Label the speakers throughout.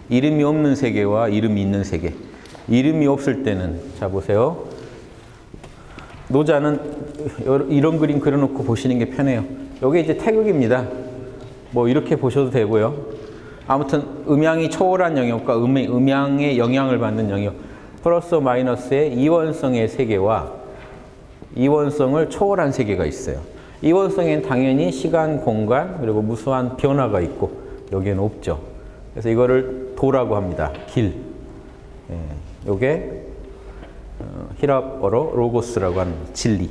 Speaker 1: 이름이 없는 세계와 이름이 있는 세계. 이름이 없을 때는, 자 보세요. 노자는 이런 그림 그려놓고 보시는 게 편해요. 이게 이제 태극입니다. 뭐 이렇게 보셔도 되고요. 아무튼 음양이 초월한 영역과 음양의 영향을 받는 영역, 플러스 마이너스의 이원성의 세계와 이원성을 초월한 세계가 있어요. 이원성에는 당연히 시간, 공간, 그리고 무수한 변화가 있고 여기에는 없죠. 그래서 이거를 도라고 합니다. 길. 요게 히랍어로 로고스라고 하는 진리.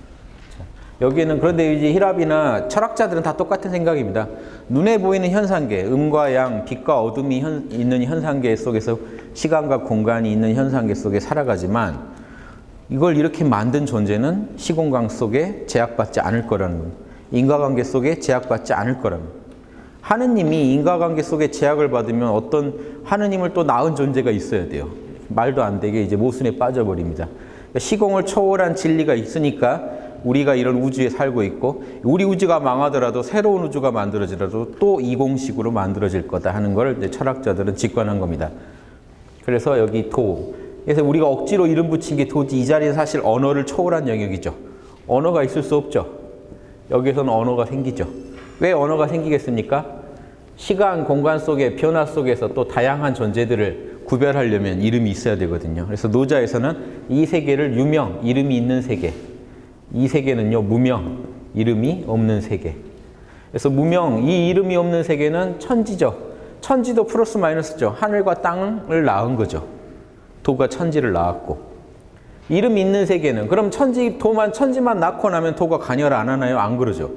Speaker 1: 여기는 그런데 이제 히랍이나 철학자들은 다 똑같은 생각입니다. 눈에 보이는 현상계, 음과 양, 빛과 어둠이 있는 현상계 속에서 시간과 공간이 있는 현상계 속에 살아가지만 이걸 이렇게 만든 존재는 시공간 속에 제약받지 않을 거라는 겁니다. 인과관계 속에 제약받지 않을 거라는 겁니다. 하느님이 인과관계 속에 제약을 받으면 어떤 하느님을 또 낳은 존재가 있어야 돼요. 말도 안 되게 이제 모순에 빠져버립니다. 그러니까 시공을 초월한 진리가 있으니까 우리가 이런 우주에 살고 있고, 우리 우주가 망하더라도 새로운 우주가 만들어지더라도 또 이공식으로 만들어질 거다 하는 걸 이제 철학자들은 직관한 겁니다. 그래서 여기 도. 그래서 우리가 억지로 이름 붙인 게 도지, 이 자리는 사실 언어를 초월한 영역이죠. 언어가 있을 수 없죠. 여기에서는 언어가 생기죠. 왜 언어가 생기겠습니까? 시간, 공간 속의 변화 속에서 또 다양한 존재들을 구별하려면 이름이 있어야 되거든요. 그래서 노자에서는 이 세계를 유명, 이름이 있는 세계. 이 세계는요, 무명, 이름이 없는 세계. 그래서 무명, 이 이름이 없는 세계는 천지죠. 천지도 플러스 마이너스죠. 하늘과 땅을 낳은 거죠. 도가 천지를 낳았고. 이름 있는 세계는, 그럼 천지만 낳고 나면 도가 관여를 안 하나요? 안 그러죠.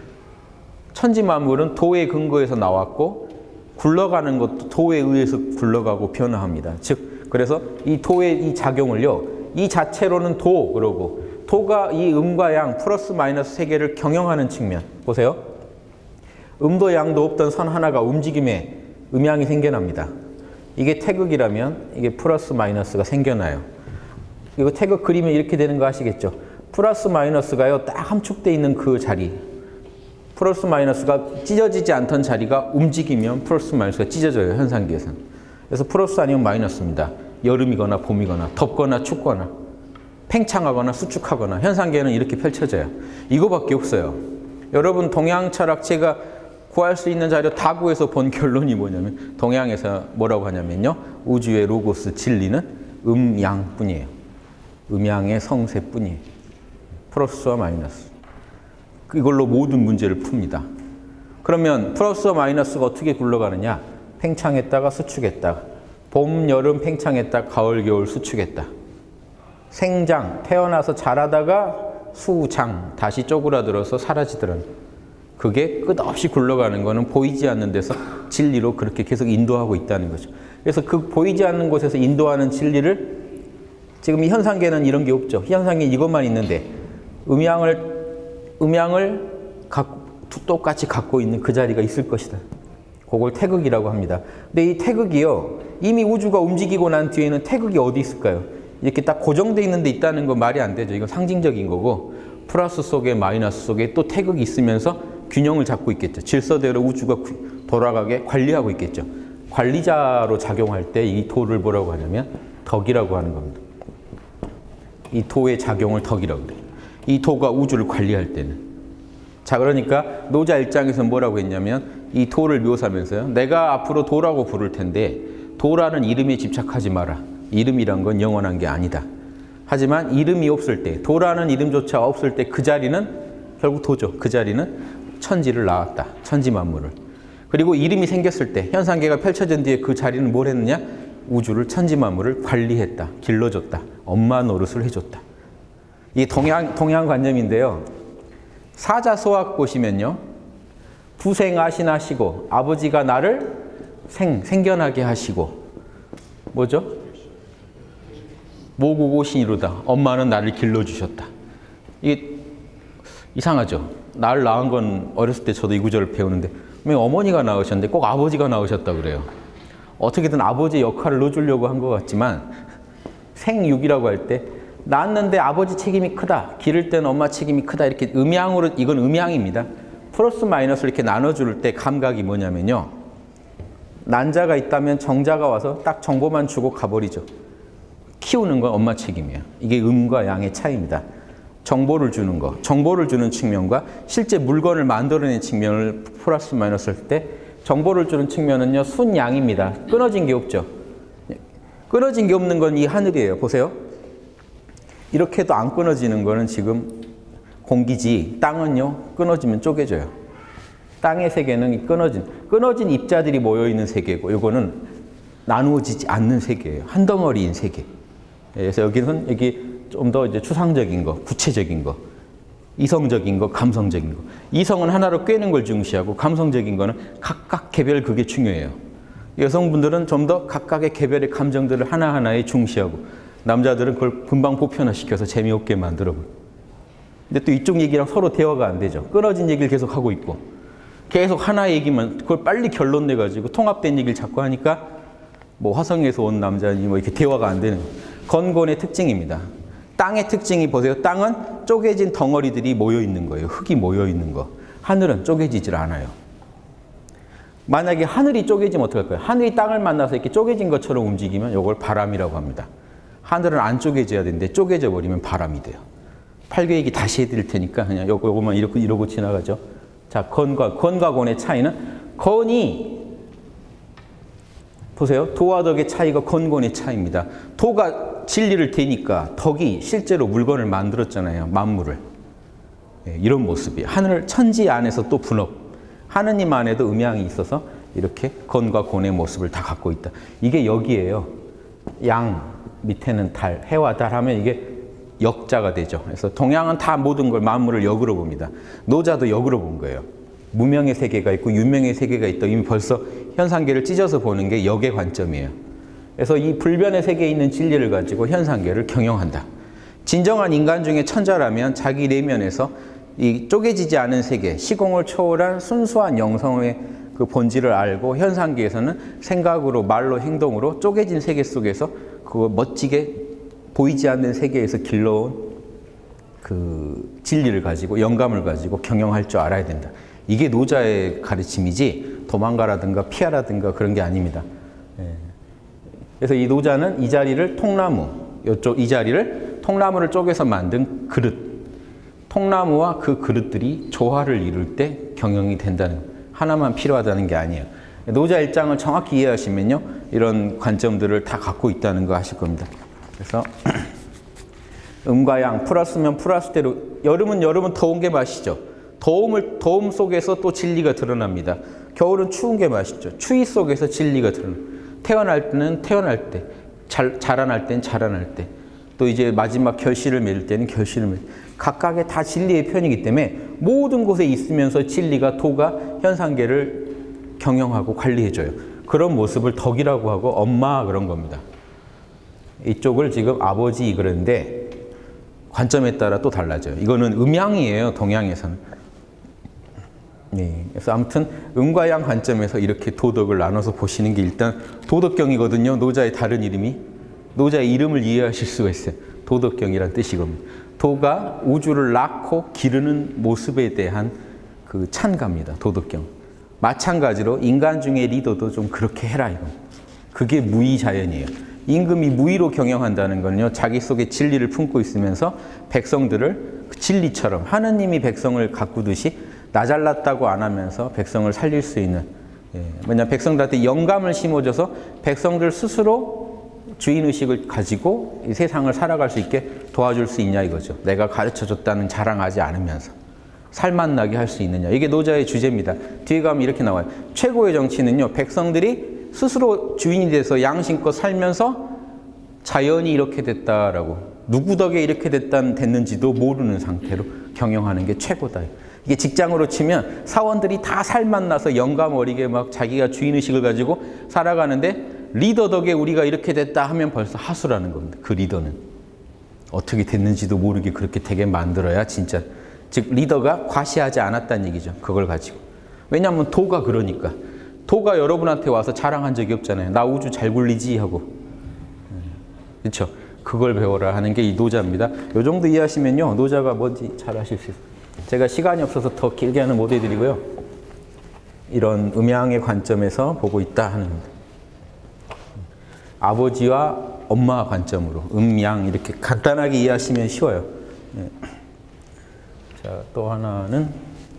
Speaker 1: 천지 만물은 도의 근거에서 나왔고, 굴러가는 것도 도에 의해서 굴러가고 변화합니다. 즉, 그래서 이 도의 이 작용을요, 이 자체로는 도, 그러고, 도가 이 음과 양, 플러스 마이너스 세계를 경영하는 측면. 보세요. 음도 양도 없던 선 하나가 움직임에 음양이 생겨납니다. 이게 태극이라면 이게 플러스 마이너스가 생겨나요. 이거 태극 그리면 이렇게 되는 거 아시겠죠? 플러스 마이너스가요, 딱 함축되어 있는 그 자리. 플러스 마이너스가 찢어지지 않던 자리가 움직이면 플러스 마이너스가 찢어져요, 현상계에서는. 그래서 플러스 아니면 마이너스입니다. 여름이거나 봄이거나 덥거나 춥거나 팽창하거나 수축하거나 현상계는 이렇게 펼쳐져요. 이거밖에 없어요. 여러분 동양 철학 제가 구할 수 있는 자료 다 구해서 본 결론이 뭐냐면, 동양에서 뭐라고 하냐면요, 우주의 로고스 진리는 음양뿐이에요. 음양의 성세뿐이에요. 플러스와 마이너스. 이걸로 모든 문제를 풉니다. 그러면 플러스와 마이너스가 어떻게 굴러가느냐? 팽창했다가 수축했다가, 봄, 여름 팽창했다, 가을, 겨울 수축했다. 생장, 태어나서 자라다가 수장, 다시 쪼그라들어서 사라지더라는. 그게 끝없이 굴러가는 거는 보이지 않는 데서 진리로 그렇게 계속 인도하고 있다는 거죠. 그래서 그 보이지 않는 곳에서 인도하는 진리를, 지금 이 현상계는 이런 게 없죠. 현상계 이것만 있는데 음양을 똑같이 갖고 있는 그 자리가 있을 것이다. 그걸 태극이라고 합니다. 근데 이 태극이요, 이미 우주가 움직이고 난 뒤에는 태극이 어디 있을까요? 이렇게 딱 고정되어 있는 데 있다는 건 말이 안 되죠. 이건 상징적인 거고, 플러스 속에 마이너스 속에 또 태극이 있으면서 균형을 잡고 있겠죠. 질서대로 우주가 돌아가게 관리하고 있겠죠. 관리자로 작용할 때 이 도를 뭐라고 하냐면 덕이라고 하는 겁니다. 이 도의 작용을 덕이라고 그래요. 이 도가 우주를 관리할 때는. 자, 그러니까 노자 일장에서 뭐라고 했냐면, 이 도를 묘사하면서요, 내가 앞으로 도라고 부를 텐데 도라는 이름에 집착하지 마라. 이름이란 건 영원한 게 아니다. 하지만 이름이 없을 때, 도라는 이름조차 없을 때 그 자리는 결국 도죠. 그 자리는 천지를 낳았다. 천지 만물을. 그리고 이름이 생겼을 때, 현상계가 펼쳐진 뒤에 그 자리는 뭘 했느냐? 우주를, 천지 만물을 관리했다. 길러줬다. 엄마 노릇을 해줬다. 이게 동양관념인데요. 사자소학 보시면요, 부생아신하시고 아버지가 나를 생겨나게 하시고, 뭐죠? 모국오신이로다. 엄마는 나를 길러주셨다. 이게 이상하죠? 나를 낳은 건 어렸을 때 저도 이 구절을 배우는데, 왜 어머니가 낳으셨는데 꼭 아버지가 낳으셨다 그래요? 어떻게든 아버지의 역할을 넣어주려고 한 것 같지만, 생육이라고 할 때 낳았는데 아버지 책임이 크다, 기를 때는 엄마 책임이 크다, 이렇게 음양으로, 이건 음양입니다. 플러스 마이너스를 이렇게 나눠줄 때 감각이 뭐냐면요, 난자가 있다면 정자가 와서 딱 정보만 주고 가버리죠. 키우는 건 엄마 책임이에요. 이게 음과 양의 차이입니다. 정보를 주는 거, 정보를 주는 측면과 실제 물건을 만들어내는 측면을 플러스 마이너스 할 때 정보를 주는 측면은요, 순양입니다. 끊어진 게 없죠. 끊어진 게 없는 건 이 하늘이에요. 보세요. 이렇게 해도 안 끊어지는 거는 지금 공기지, 땅은요, 끊어지면 쪼개져요. 땅의 세계는 끊어진 입자들이 모여있는 세계고, 이거는 나누어지지 않는 세계예요. 한 덩어리인 세계. 그래서 여기는 좀 더 이제 추상적인 거, 구체적인 거, 이성적인 거, 감성적인 거. 이성은 하나로 꿰는 걸 중시하고, 감성적인 거는 각각 개별 그게 중요해요. 여성분들은 좀 더 각각의 개별의 감정들을 하나하나에 중시하고, 남자들은 그걸 금방 보편화시켜서 재미없게 만들어버려요. 근데 또 이쪽 얘기랑 서로 대화가 안 되죠. 끊어진 얘기를 계속 하고 있고, 계속 하나 얘기만, 그걸 빨리 결론 내가지고 통합된 얘기를 자꾸 하니까, 뭐 화성에서 온 남자니 뭐 이렇게 대화가 안 되는 거예요. 건곤의 특징입니다. 땅의 특징이 보세요. 땅은 쪼개진 덩어리들이 모여 있는 거예요. 흙이 모여 있는 거. 하늘은 쪼개지질 않아요. 만약에 하늘이 쪼개지면 어떡할 거예요? 하늘이 땅을 만나서 이렇게 쪼개진 것처럼 움직이면 이걸 바람이라고 합니다. 하늘은 안 쪼개져야 되는데 쪼개져 버리면 바람이 돼요. 8교 얘기 다시 해드릴 테니까 그냥 요거만 이러고 지나가죠. 자, 건과 곤의 차이는, 건이 보세요. 도와 덕의 차이가 건곤의 차이입니다. 도가 진리를 대니까 덕이 실제로 물건을 만들었잖아요. 만물을. 예, 이런 모습이에요. 하늘 천지 안에서 또 분업. 하느님 안에도 음양이 있어서 이렇게 건과 곤의 모습을 다 갖고 있다. 이게 여기예요. 양 밑에는 달, 해와 달 하면 이게 역자가 되죠. 그래서 동양은 다 모든 걸 만물을 역으로 봅니다. 노자도 역으로 본 거예요. 무명의 세계가 있고 유명의 세계가 있다. 이미 벌써 현상계를 찢어서 보는 게 역의 관점이에요. 그래서 이 불변의 세계에 있는 진리를 가지고 현상계를 경영한다. 진정한 인간 중에 천자라면 자기 내면에서 이 쪼개지지 않은 세계, 시공을 초월한 순수한 영성의 그 본질을 알고, 현상계에서는 생각으로, 말로, 행동으로 쪼개진 세계 속에서 그 멋지게 보이지 않는 세계에서 길러온 그 진리를 가지고, 영감을 가지고 경영할 줄 알아야 된다. 이게 노자의 가르침이지 도망가라든가 피하라든가 그런 게 아닙니다. 그래서 이 노자는 이 자리를 통나무, 이 자리를 통나무를 쪼개서 만든 그릇, 통나무와 그 그릇들이 조화를 이룰 때 경영이 된다는, 하나만 필요하다는 게 아니에요. 노자 일장을 정확히 이해하시면요, 이런 관점들을 다 갖고 있다는 거 아실 겁니다. 그래서 음과 양, 플러스면 플러스대로, 여름은 더운 게 맛이죠. 더움 속에서 또 진리가 드러납니다. 겨울은 추운 게 맛있죠. 추위 속에서 진리가 드러납니다. 태어날 때는 태어날 때, 자라날 때는 자라날 때, 또 이제 마지막 결실을 맺을 때는 결실을 맺을 때, 각각의 다 진리의 편이기 때문에 모든 곳에 있으면서 진리가, 도가 현상계를 경영하고 관리해줘요. 그런 모습을 덕이라고 하고 엄마 그런 겁니다. 이쪽을 지금 아버지 그러는데 관점에 따라 또 달라져요. 이거는 음양이에요. 동양에서는. 네, 그래서 아무튼 음과 양 관점에서 이렇게 도덕을 나눠서 보시는 게 일단 도덕경이거든요. 노자의 다른 이름이. 노자의 이름을 이해하실 수가 있어요. 도덕경이란 뜻이거든요. 도가 우주를 낳고 기르는 모습에 대한 그 찬가입니다. 도덕경. 마찬가지로 인간 중에 리더도 좀 그렇게 해라 이거. 그게 무의자연이에요. 임금이 무의로 경영한다는 건요, 자기 속에 진리를 품고 있으면서 백성들을 진리처럼, 하느님이 백성을 가꾸듯이 나 잘났다고 안 하면서 백성을 살릴 수 있는, 왜냐하면 백성들한테 영감을 심어줘서 백성들 스스로 주인의식을 가지고 이 세상을 살아갈 수 있게 도와줄 수 있냐 이거죠. 내가 가르쳐줬다는 자랑하지 않으면서 살맛나게 할 수 있느냐. 이게 노자의 주제입니다. 뒤에 가면 이렇게 나와요. 최고의 정치는요, 백성들이 스스로 주인이 돼서 양심껏 살면서 자연이 이렇게 됐다라고, 누구 덕에 이렇게 됐는지도 모르는 상태로 경영하는 게 최고다. 이게 직장으로 치면 사원들이 다 살맛나서 영감 어리게 막 자기가 주인의식을 가지고 살아가는데, 리더 덕에 우리가 이렇게 됐다 하면 벌써 하수라는 겁니다. 그 리더는 어떻게 됐는지도 모르게 그렇게 되게 만들어야 진짜, 즉 리더가 과시하지 않았다는 얘기죠. 그걸 가지고. 왜냐하면 도가 그러니까. 도가 여러분한테 와서 자랑한 적이 없잖아요. 나 우주 잘 굴리지 하고. 그렇죠? 그걸 배워라 하는 게 이 노자입니다. 이 정도 이해하시면요, 노자가 뭔지 잘 아실 수 있어요. 제가 시간이 없어서 더 길게 하는 못 해드리고요. 이런 음양의 관점에서 보고 있다 하는 겁니다. 아버지와 엄마 관점으로 음양 이렇게 간단하게 이해하시면 쉬워요. 네. 자, 또 하나는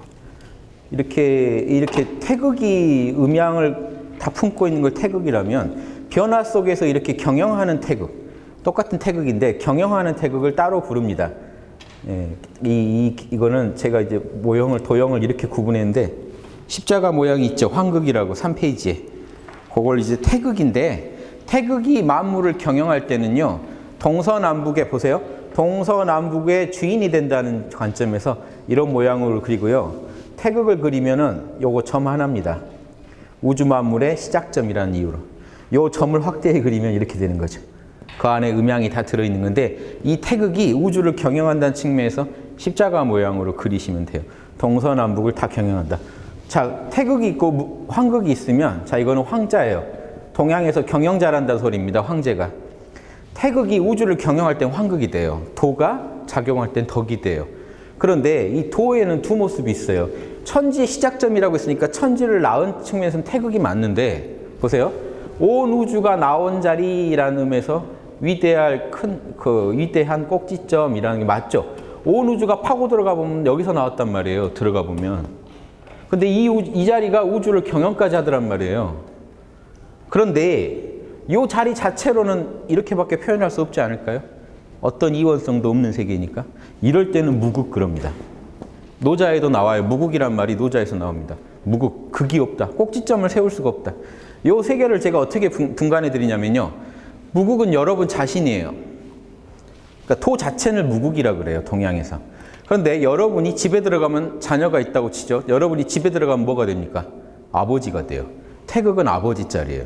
Speaker 1: 이렇게 태극이 음양을 다 품고 있는 걸 태극이라면 변화 속에서 이렇게 경영하는 태극, 똑같은 태극인데 경영하는 태극을 따로 부릅니다. 예, 이거는 제가 이제 도형을 이렇게 구분했는데 십자가 모양이 있죠. 황극이라고 3페이지에. 그걸 이제 태극인데 태극이 만물을 경영할 때는요. 동서남북에 보세요. 동서남북의 주인이 된다는 관점에서 이런 모양으로 그리고요. 태극을 그리면은 요거 점 하나입니다. 우주 만물의 시작점이라는 이유로. 요 점을 확대해 그리면 이렇게 되는 거죠. 그 안에 음양이 다 들어있는 건데 이 태극이 우주를 경영한다는 측면에서 십자가 모양으로 그리시면 돼요. 동서남북을 다 경영한다. 자, 태극이 있고 황극이 있으면 자 이거는 황자예요. 동양에서 경영 잘한다는 소리입니다. 황제가. 태극이 우주를 경영할 땐 황극이 돼요. 도가 작용할 땐 덕이 돼요. 그런데 이 도에는 두 모습이 있어요. 천지의 시작점이라고 했으니까 천지를 낳은 측면에서는 태극이 맞는데 보세요. 온 우주가 나온 자리라는 의미에서 위대한 꼭지점이라는 게 맞죠. 온 우주가 파고 들어가 보면 여기서 나왔단 말이에요. 들어가 보면. 근데 이 자리가 우주를 경영까지 하더란 말이에요. 그런데 이 자리 자체로는 이렇게밖에 표현할 수 없지 않을까요? 어떤 이원성도 없는 세계니까. 이럴 때는 무극 그럽니다. 노자에도 나와요. 무극이란 말이 노자에서 나옵니다. 무극, 극이 없다. 꼭지점을 세울 수가 없다. 이 세 개를 제가 어떻게 분간해 드리냐면요. 무극은 여러분 자신이에요. 그러니까 도 자체는 무극이라 그래요. 동양에서. 그런데 여러분이 집에 들어가면 자녀가 있다고 치죠. 여러분이 집에 들어가면 뭐가 됩니까? 아버지가 돼요. 태극은 아버지 자리예요.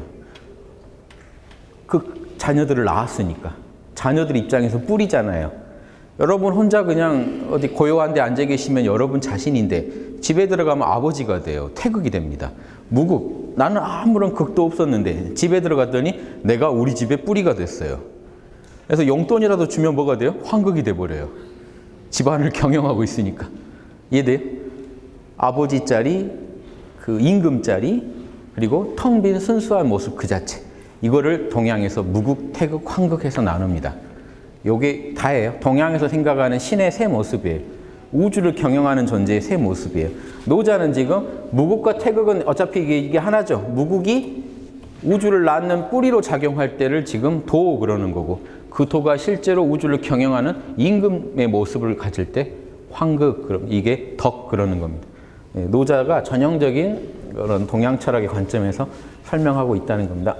Speaker 1: 그 자녀들을 낳았으니까. 자녀들 입장에서 뿔이잖아요. 여러분 혼자 그냥 어디 고요한 데 앉아 계시면 여러분 자신인데 집에 들어가면 아버지가 돼요. 태극이 됩니다. 무극. 나는 아무런 극도 없었는데 집에 들어갔더니 내가 우리 집의 뿌리가 됐어요. 그래서 용돈이라도 주면 뭐가 돼요? 황극이 돼버려요. 집안을 경영하고 있으니까. 이해돼요? 아버지 자리, 그 임금 자리, 그리고 텅 빈 순수한 모습 그 자체. 이거를 동양에서 무극, 태극, 황극해서 나눕니다. 요게 다예요. 동양에서 생각하는 신의 세 모습이에요. 우주를 경영하는 존재의 세 모습이에요. 노자는 지금 무극과 태극은 어차피 이게 하나죠. 무극이 우주를 낳는 뿌리로 작용할 때를 지금 도 그러는 거고 그 도가 실제로 우주를 경영하는 임금의 모습을 가질 때 황극, 그럼 이게 덕 그러는 겁니다. 노자가 전형적인 그런 동양 철학의 관점에서 설명하고 있다는 겁니다.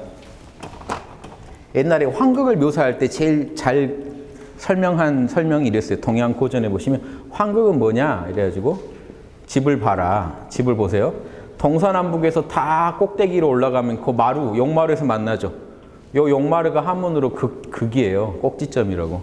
Speaker 1: 옛날에 황극을 묘사할 때 제일 잘 설명한 설명이 이랬어요. 동양 고전에 보시면 황극은 뭐냐 이래가지고 집을 봐라. 집을 보세요. 동서남북에서 다 꼭대기로 올라가면 그 마루, 용마루에서 만나죠. 요 용마루가 한문으로 극이에요. 꼭지점이라고.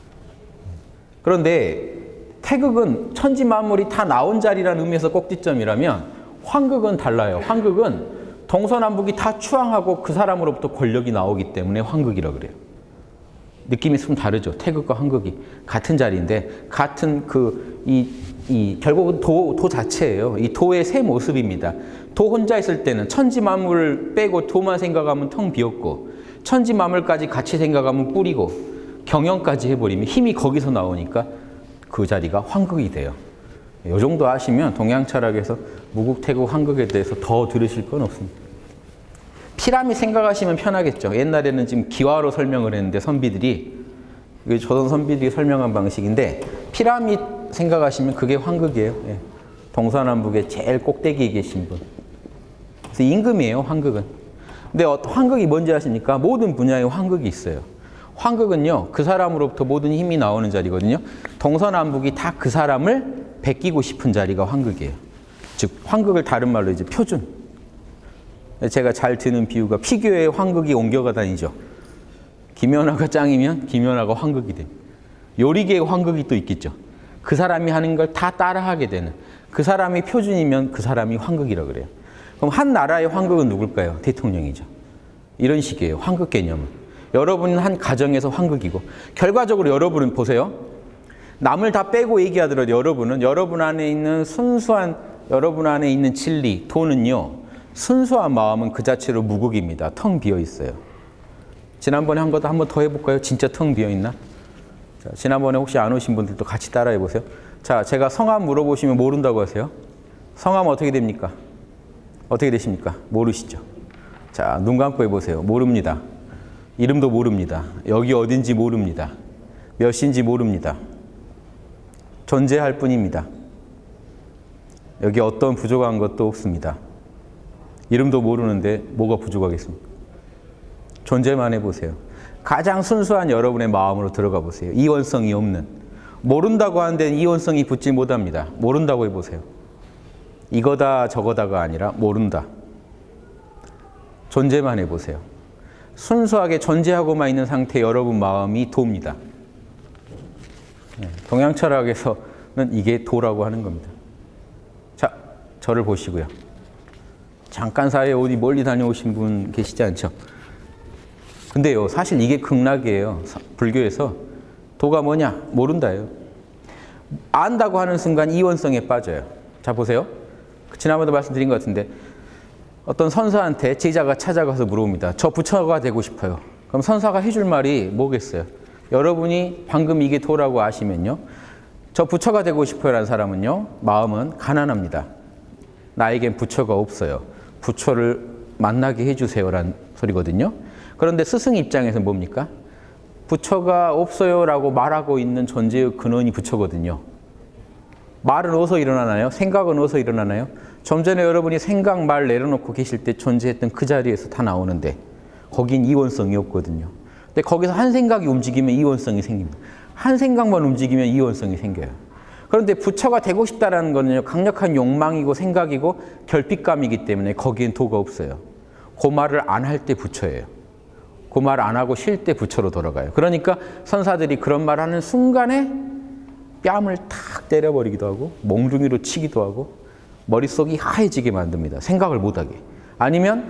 Speaker 1: 그런데 태극은 천지 만물이 다 나온 자리라는 의미에서 꼭지점이라면 황극은 달라요. 황극은 동서남북이 다 추앙하고 그 사람으로부터 권력이 나오기 때문에 황극이라고 그래요. 느낌이 좀 다르죠. 태극과 황극이 같은 자리인데 같은 결국은 도 자체예요. 이 도의 세 모습입니다. 도 혼자 있을 때는 천지 만물을 빼고 도만 생각하면 텅 비었고 천지 만물까지 같이 생각하면 뿔이고 경영까지 해버리면 힘이 거기서 나오니까 그 자리가 황극이 돼요. 이 정도 아시면 동양 철학에서 무극, 태극, 황극에 대해서 더 들으실 건 없습니다. 피라미드 생각하시면 편하겠죠. 옛날에는 지금 기와로 설명을 했는데 선비들이 조선 선비들이 설명한 방식인데 피라미드 생각하시면 그게 황극이에요. 예. 동서남북의 제일 꼭대기에 계신 분. 그래서 임금이에요. 황극은. 근데 황극이 뭔지 아십니까? 모든 분야에 황극이 있어요. 황극은요. 그 사람으로부터 모든 힘이 나오는 자리거든요. 동서남북이 다 그 사람을 베끼고 싶은 자리가 황극이에요. 즉 황극을 다른 말로 이제 표준. 제가 잘 드는 비유가 피규어에 황극이 옮겨가 다니죠. 김연아가 짱이면 김연아가 황극이 됩니다. 요리계에 황극이 또 있겠죠. 그 사람이 하는 걸 다 따라하게 되는 그 사람이 표준이면 그 사람이 황극이라고 그래요. 그럼 한 나라의 황극은 누굴까요? 대통령이죠. 이런 식이에요. 황극 개념은. 여러분은 한 가정에서 황극이고 결과적으로 여러분은 보세요. 남을 다 빼고 얘기하더라도 여러분은 여러분 안에 있는 순수한 여러분 안에 있는 진리, 도는요, 순수한 마음은 그 자체로 무극입니다. 텅 비어 있어요. 지난번에 한 것도 한 번 더 해볼까요? 진짜 텅 비어 있나? 자, 지난번에 혹시 안 오신 분들도 같이 따라해 보세요. 자, 제가 성함 물어보시면 모른다고 하세요. 성함 어떻게 됩니까? 어떻게 되십니까? 모르시죠? 자, 눈 감고 해보세요. 모릅니다. 이름도 모릅니다. 여기 어딘지 모릅니다. 몇 시인지 모릅니다. 존재할 뿐입니다. 여기 어떤 부족한 것도 없습니다. 이름도 모르는데 뭐가 부족하겠습니까? 존재만 해보세요. 가장 순수한 여러분의 마음으로 들어가 보세요. 이원성이 없는. 모른다고 하는 데는 이원성이 붙지 못합니다. 모른다고 해보세요. 이거다 저거다가 아니라 모른다. 존재만 해보세요. 순수하게 존재하고만 있는 상태 여러분 마음이 도입니다. 동양 철학에서는 이게 도라고 하는 겁니다. 자, 저를 보시고요. 잠깐 사이에 어디 멀리 다녀오신 분 계시지 않죠? 근데요, 사실 이게 극락이에요. 불교에서 도가 뭐냐? 모른다예요. 안다고 하는 순간 이원성에 빠져요. 자, 보세요. 지난번에도 말씀드린 것 같은데 어떤 선사한테 제자가 찾아가서 물어봅니다. 저 부처가 되고 싶어요. 그럼 선사가 해줄 말이 뭐겠어요? 여러분이 방금 이게 도라고 아시면요. 저 부처가 되고 싶어요 라는 사람은요. 마음은 가난합니다. 나에겐 부처가 없어요. 부처를 만나게 해주세요 라는 소리거든요. 그런데 스승 입장에서 뭡니까? 부처가 없어요 라고 말하고 있는 존재의 근원이 부처거든요. 말은 어디서 일어나나요? 생각은 어디서 일어나나요? 좀 전에 여러분이 생각, 말 내려놓고 계실 때 존재했던 그 자리에서 다 나오는데 거긴 이원성이 없거든요. 근데 거기서 한 생각이 움직이면 이원성이 생깁니다. 한 생각만 움직이면 이원성이 생겨요. 그런데 부처가 되고 싶다는 거는요, 강력한 욕망이고 생각이고 결핍감이기 때문에 거기엔 도가 없어요. 그 말을 안 할 때 부처예요. 그 말 안 하고 쉴 때 부처로 돌아가요. 그러니까 선사들이 그런 말 하는 순간에 뺨을 탁 때려버리기도 하고 몽둥이로 치기도 하고 머릿속이 하얘지게 만듭니다. 생각을 못하게. 아니면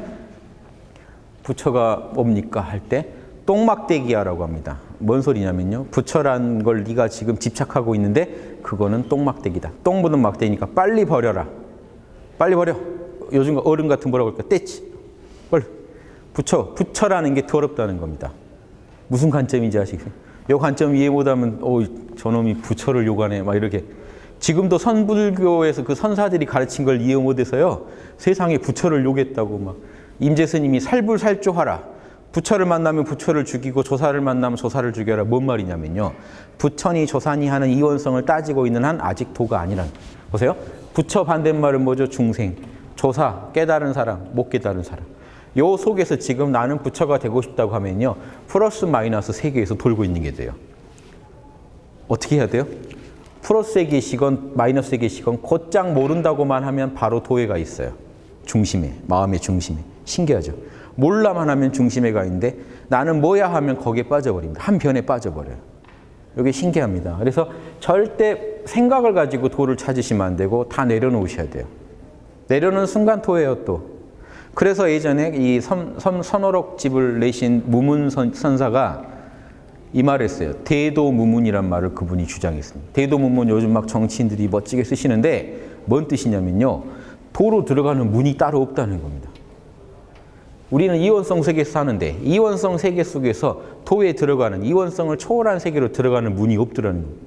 Speaker 1: 부처가 뭡니까 할 때 똥막대기야라고 합니다. 뭔 소리냐면요. 부처란 걸 네가 지금 집착하고 있는데 그거는 똥막대기다. 똥 묻은 막대기니까 빨리 버려라. 빨리 버려. 요즘 어른 같은 뭐라고 할까? 떼치. 빨리. 부처라는 게 더럽다는 겁니다. 무슨 관점인지 아시겠어요? 이 관점 이해 못하면 저놈이 부처를 욕하네 막 이렇게. 지금도 선불교에서 그 선사들이 가르친 걸 이해 못해서요. 세상에 부처를 욕했다고 막 임재스님이 살불살조하라. 부처를 만나면 부처를 죽이고 조사를 만나면 조사를 죽여라. 뭔 말이냐면요. 부처니 조사니 하는 이원성을 따지고 있는 한 아직 도가 아니란. 보세요. 부처 반대말은 뭐죠? 중생. 조사, 깨달은 사람, 못 깨달은 사람. 요 속에서 지금 나는 부처가 되고 싶다고 하면요. 플러스 마이너스 세계에서 돌고 있는 게 돼요. 어떻게 해야 돼요? 플러스에 계시건 마이너스에 계시건 곧장 모른다고만 하면 바로 도에가 있어요. 중심에, 마음의 중심에. 신기하죠? 몰라만 하면 중심에 가 있는데 나는 뭐야 하면 거기에 빠져버립니다. 한 변에 빠져버려요. 이게 신기합니다. 그래서 절대 생각을 가지고 도를 찾으시면 안 되고 다 내려놓으셔야 돼요. 내려놓는 순간 도예요 또. 그래서 예전에 이 선어록집을 내신 무문선사가 이 말을 했어요. 대도무문이란 말을 그분이 주장했습니다. 대도무문 요즘 막 정치인들이 멋지게 쓰시는데 뭔 뜻이냐면요. 도로 들어가는 문이 따로 없다는 겁니다. 우리는 이원성 세계에서 사는데 이원성 세계 속에서 도에 들어가는 이원성을 초월한 세계로 들어가는 문이 없더라는 겁니다.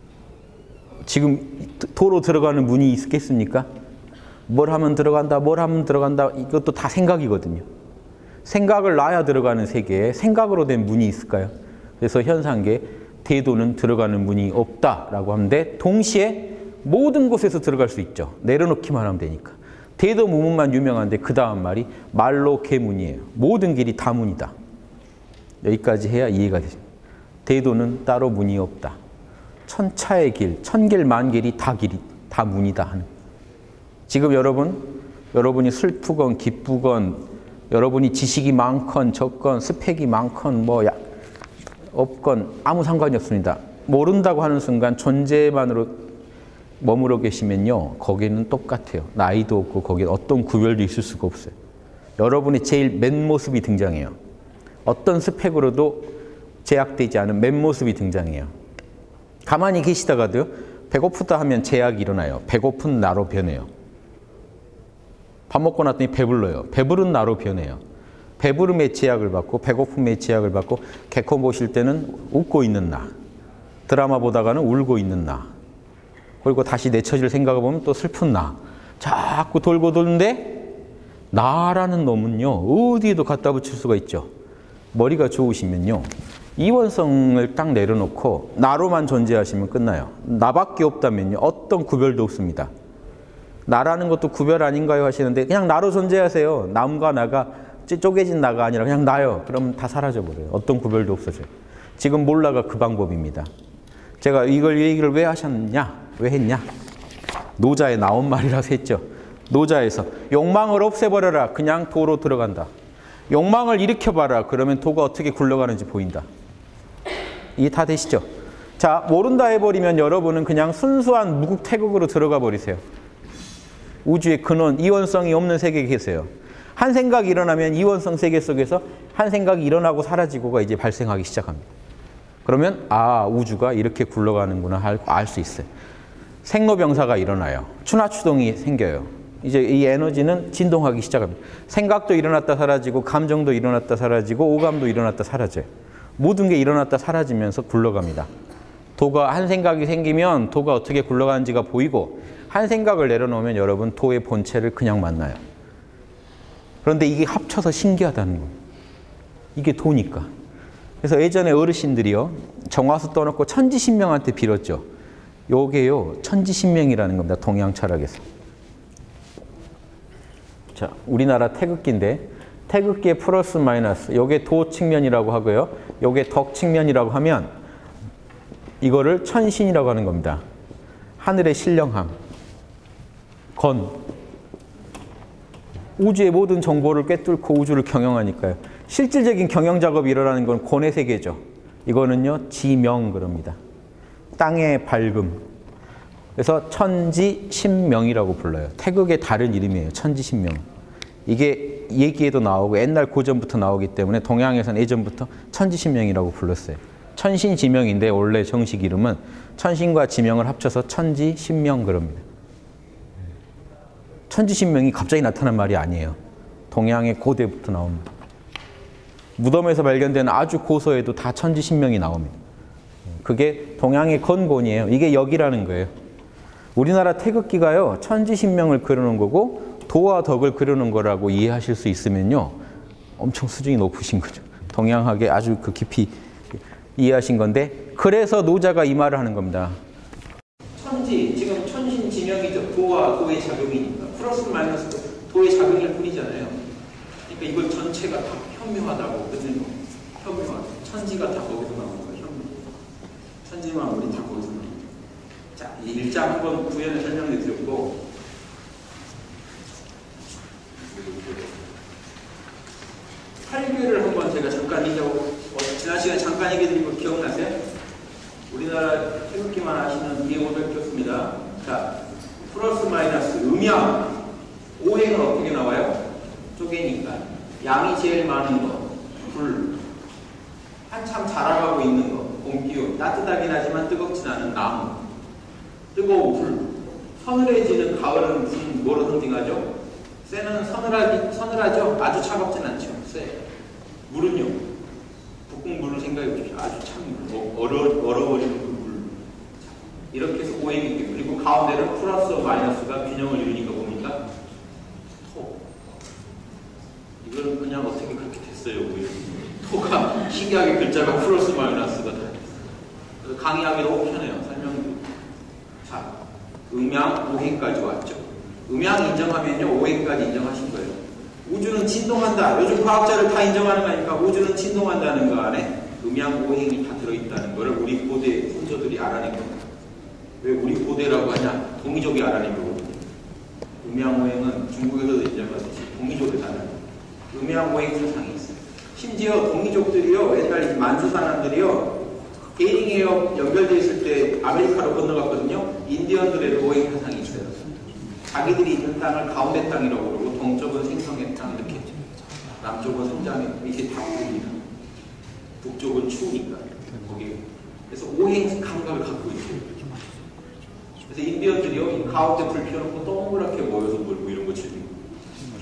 Speaker 1: 지금 도로 들어가는 문이 있겠습니까? 뭘 하면 들어간다, 뭘 하면 들어간다. 이것도 다 생각이거든요. 생각을 놔야 들어가는 세계에 생각으로 된 문이 있을까요? 그래서 현상계 대도는 들어가는 문이 없다라고 하는데 동시에 모든 곳에서 들어갈 수 있죠. 내려놓기만 하면 되니까. 대도 무문만 유명한데 그 다음 말이 말로 개문이에요. 모든 길이 다 문이다. 여기까지 해야 이해가 되죠. 대도는 따로 문이 없다. 천차의 길, 천길 만길이 다 문이다 하는. 지금 여러분이 슬프건 기쁘건 여러분이 지식이 많건 적건 스펙이 많건 뭐 없건 아무 상관이 없습니다. 모른다고 하는 순간 존재만으로 머무르 계시면요. 거기는 똑같아요. 나이도 없고 거기에 어떤 구별도 있을 수가 없어요. 여러분의 제일 맨 모습이 등장해요. 어떤 스펙으로도 제약되지 않은 맨 모습이 등장해요. 가만히 계시다가도요. 배고프다 하면 제약이 일어나요. 배고픈 나로 변해요. 밥 먹고 났더니 배불러요. 배부른 나로 변해요. 배부름의 제약을 받고 배고픔의 제약을 받고 개코 보실 때는 웃고 있는 나. 드라마 보다가는 울고 있는 나. 그리고 다시 내쳐질 생각을 보면 또 슬픈 나. 자꾸 돌고 도는데 나라는 놈은요. 어디에도 갖다 붙일 수가 있죠. 머리가 좋으시면요. 이원성을 딱 내려놓고 나로만 존재하시면 끝나요. 나밖에 없다면요. 어떤 구별도 없습니다. 나라는 것도 구별 아닌가요 하시는데 그냥 나로 존재하세요. 남과 나가 쪼개진 나가 아니라 그냥 나요. 그러면 다 사라져버려요. 어떤 구별도 없어져요. 지금 몰라가 그 방법입니다. 제가 이걸 얘기를 왜 하셨냐? 왜 했냐? 노자에 나온 말이라서 했죠. 노자에서 욕망을 없애버려라. 그냥 도로 들어간다. 욕망을 일으켜봐라. 그러면 도가 어떻게 굴러가는지 보인다. 이게 다 되시죠? 자, 모른다 해버리면 여러분은 그냥 순수한 무국태극으로 들어가 버리세요. 우주의 근원, 이원성이 없는 세계에 계세요. 한 생각이 일어나면 이원성 세계 속에서 한 생각이 일어나고 사라지고가 이제 발생하기 시작합니다. 그러면 아, 우주가 이렇게 굴러가는구나 알 수 있어요. 생로병사가 일어나요. 추나추동이 생겨요. 이제 이 에너지는 진동하기 시작합니다. 생각도 일어났다 사라지고 감정도 일어났다 사라지고 오감도 일어났다 사라져요. 모든 게 일어났다 사라지면서 굴러갑니다. 도가 한 생각이 생기면 도가 어떻게 굴러가는지가 보이고 한 생각을 내려놓으면 여러분 도의 본체를 그냥 만나요. 그런데 이게 합쳐서 신기하다는 거예요. 이게 도니까. 그래서 예전에 어르신들이요. 정화수 떠놓고 천지신명한테 빌었죠. 요게요. 천지신명이라는 겁니다. 동양 철학에서. 자, 우리나라 태극기인데 태극기의 플러스 마이너스. 요게 도 측면이라고 하고요. 요게 덕 측면이라고 하면 이거를 천신이라고 하는 겁니다. 하늘의 신령함. 건. 우주의 모든 정보를 꿰뚫고 우주를 경영하니까요. 실질적인 경영 작업이 일어나는 건 권의 세계죠. 이거는요. 지명 그럽니다. 땅의 밝음. 그래서 천지신명이라고 불러요. 태극의 다른 이름이에요. 천지신명. 이게 얘기에도 나오고 옛날 고전부터 나오기 때문에 동양에서는 예전부터 천지신명이라고 불렀어요. 천신지명인데 원래 정식 이름은 천신과 지명을 합쳐서 천지신명 그럽니다. 천지신명이 갑자기 나타난 말이 아니에요. 동양의 고대부터 나옵니다. 무덤에서 발견된 아주 고서에도 다 천지신명이 나옵니다. 그게 동양의 건곤이에요. 이게 역이라는 거예요. 우리나라 태극기가요. 천지신명을 그려놓은 거고 도와 덕을 그려놓은 거라고 이해하실 수 있으면요. 엄청 수준이 높으신 거죠. 동양학에 아주 그 깊이 이해하신 건데 그래서 노자가 이 말을 하는 겁니다. 천지, 지금 천신지명이죠. 도와 도의 작용이니까. 플러스 마이너스 도의 작용일 뿐이잖아요. 그러니까 이걸 전체가 다 현묘하다고 그러는 거. 현묘하다. 천지가 다 거기서 나오는 거예요. 현묘. 천지만 우리 다 거기서 나오는 거예요. 자, 이 1장 한번 구현을 설명해 드렸고 팔교를 한번 제가 잠깐 지난 시간에 잠깐 얘기 드린 거 기억나세요? 우리나라 태극기만 아시는 이해고백 교수입니다. 자, 플러스 마이너스 음양 오행은 어떻게 나와요? 쪼개니까 양이 제일 많은 거 불, 한참 자라가고 있는 거 공기운, 따뜻하긴 하지만 뜨겁진 않은 나무, 뜨거운 불, 서늘해지는 가을은 무슨 뭐로 상징하죠? 쇠는 서늘하죠? 아주 차갑진 않죠. 쇠. 물은요? 붓은 물을 생각해 보십시오. 아주 찬 물, 얼어버리는 그 물. 이렇게 해서 오행이 있고 그리고 가운데는 플러스 마이너스가 균형을 이루니까 뭡니까? 토. 이건 그냥 어떻게 그렇게 됐어요. 토가 신기하게 글자가 플러스 마이너스가 다 됐어요. 강의하기로 편해요. 설명드리고. 자, 음양 오행까지 왔죠. 음양 인정하면요, 오행까지 인정하신 거예요. 우주는 진동한다. 요즘 과학자를 다 인정하는 거 아닙니까? 우주는 진동한다는 거 안에 음양 오행이 다 들어있다는 거를 우리 고대 선조들이 알아낸 겁니다. 왜 우리 고대라고 하냐? 동이족이 알아낸 거거든요. 음양 오행은 중국에서도 인정하듯이 동이족이 알아낸 거예요. 음양 오행 사상이 있어요. 심지어 동이족들이요, 옛날 만수 사람들이요, 베링에 연결되어 있을 때 아메리카로 건너갔거든요. 인디언들의 오행 사상이 있어요. 자기들이 있는 땅을 가운데 땅이라고 그러고 동쪽은 생성의 땅 이렇게 했죠. 남쪽은 성장의 이게 다 오행이다. 북쪽은 추우니까 거기. 그래서 오행 감각을 갖고 있어요. 그래서 인디언들이요 가운데 불 펴놓고 동그랗게 모여서 놀고 이런 거 즐기고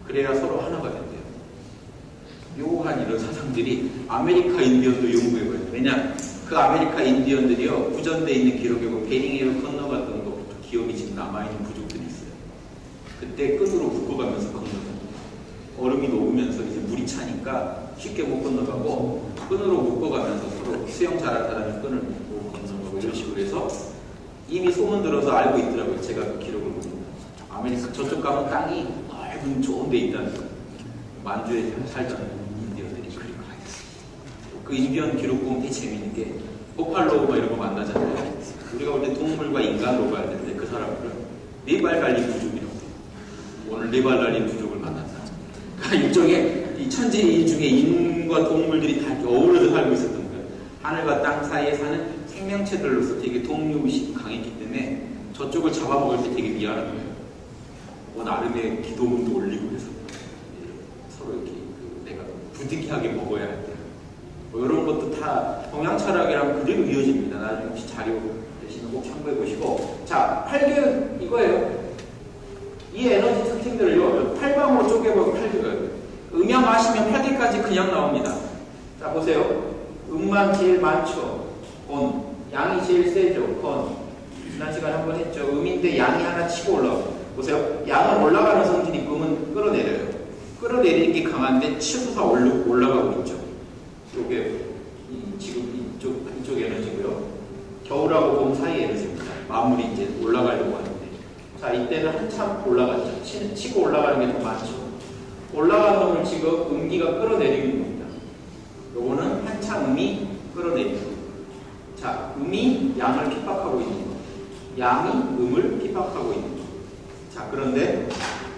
Speaker 1: 그래야 서로 하나가 된대요. 묘한 이런 사상들이 아메리카 인디언도 연구해봐요. 왜냐? 그 아메리카 인디언들이요, 구전되어 있는 기록이고 베링해로 건너갔던 것부터 기억이 지금 남아있는 부족들이 있어요. 그때 끈으로 묶어가면서 건너가요. 얼음이 녹으면서 이제 물이 차니까 쉽게 못 건너가고 끈으로 묶어가면서 서로 수영 잘하는 사람이 끈을 묶고 건너가고 이런 식으로 해서 이미 소문 들어서 알고 있더라고요. 제가 그 기록을 보니까. 아메리카 저쪽 가면 땅이 넓은 좋은 데 있다는 거예요. 만주에 살던 인디언들이 그렇게 가있어요. 그 인디언 기록 보면 되게 재밌는 게 보팔로 이런 거 만나잖아요. 우리가 볼 때 동물과 인간으로 가야 되는데 그 사람들은 4발 달린 부족이라고 해요. 오늘 4발 달린 부족을 만났다. 그러니까 일종의 이 천지인 중에 인과 동물들이 다 어우러져 살고 있었던 거예요. 하늘과 땅 사이에 사는 생명체들로서 되게 동료의식이 강했기 때문에 저쪽을 잡아먹을 때 되게 미안한 거예요. 나름의 기도문도 올리고 해서 서로 이렇게 내가 부득이하게 먹어야 할 때. 이런 것도 다 동양 철학이랑 그대로 이어집니다. 나중에 혹시 자료 되시면 꼭 참고해 보시고. 자, 8개는 이거예요. 이 에너지 특징들을요, 8방으로 쪼개보면 8개가 음양 마시면 8개까지 그냥 나옵니다. 자, 보세요. 음만 제일 많죠. 곤. 양이 제일 세죠. 곤. 지난 시간에 한번 했죠. 음인데 양이 하나 치고 올라오고. 보세요. 양은 올라가는 성질이 음은 끌어내려요. 끌어내리는 게 강한데 치고서 올라가고 있죠. 이게 지금 이쪽 에너지고요. 겨울하고 봄 사이 에너지입니다. 마무리 이제 올라가려고 하는데. 자, 이때는 한참 올라가죠. 치고 올라가는 게 더 많죠. 올라간 놈을 지금 음기가 끌어내리는 겁니다. 요거는 한참 음이 끌어내리는 겁니다. 자, 음이 양을 핍박하고 있는 거. 양이 음을 핍박하고 있는 거. 자, 그런데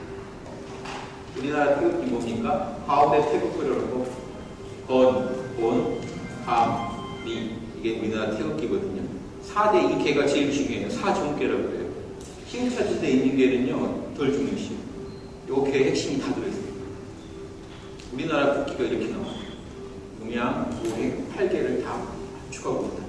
Speaker 1: 우리나라 태극기 뭡니까? 가운데 태극 그려놓고 건, 본, 감, 리 이게 우리나라 태극기거든요. 4대 이 개가 제일 중요해요. 사중개라고 그래요. 힘 찾을 때 있는 개는요 덜 죽는 심. 요 개의 핵심이 다 들어있어요. 우리나라 국기가 이렇게 나와요. 음양, 오행, 8개를 다 축하하고 있다.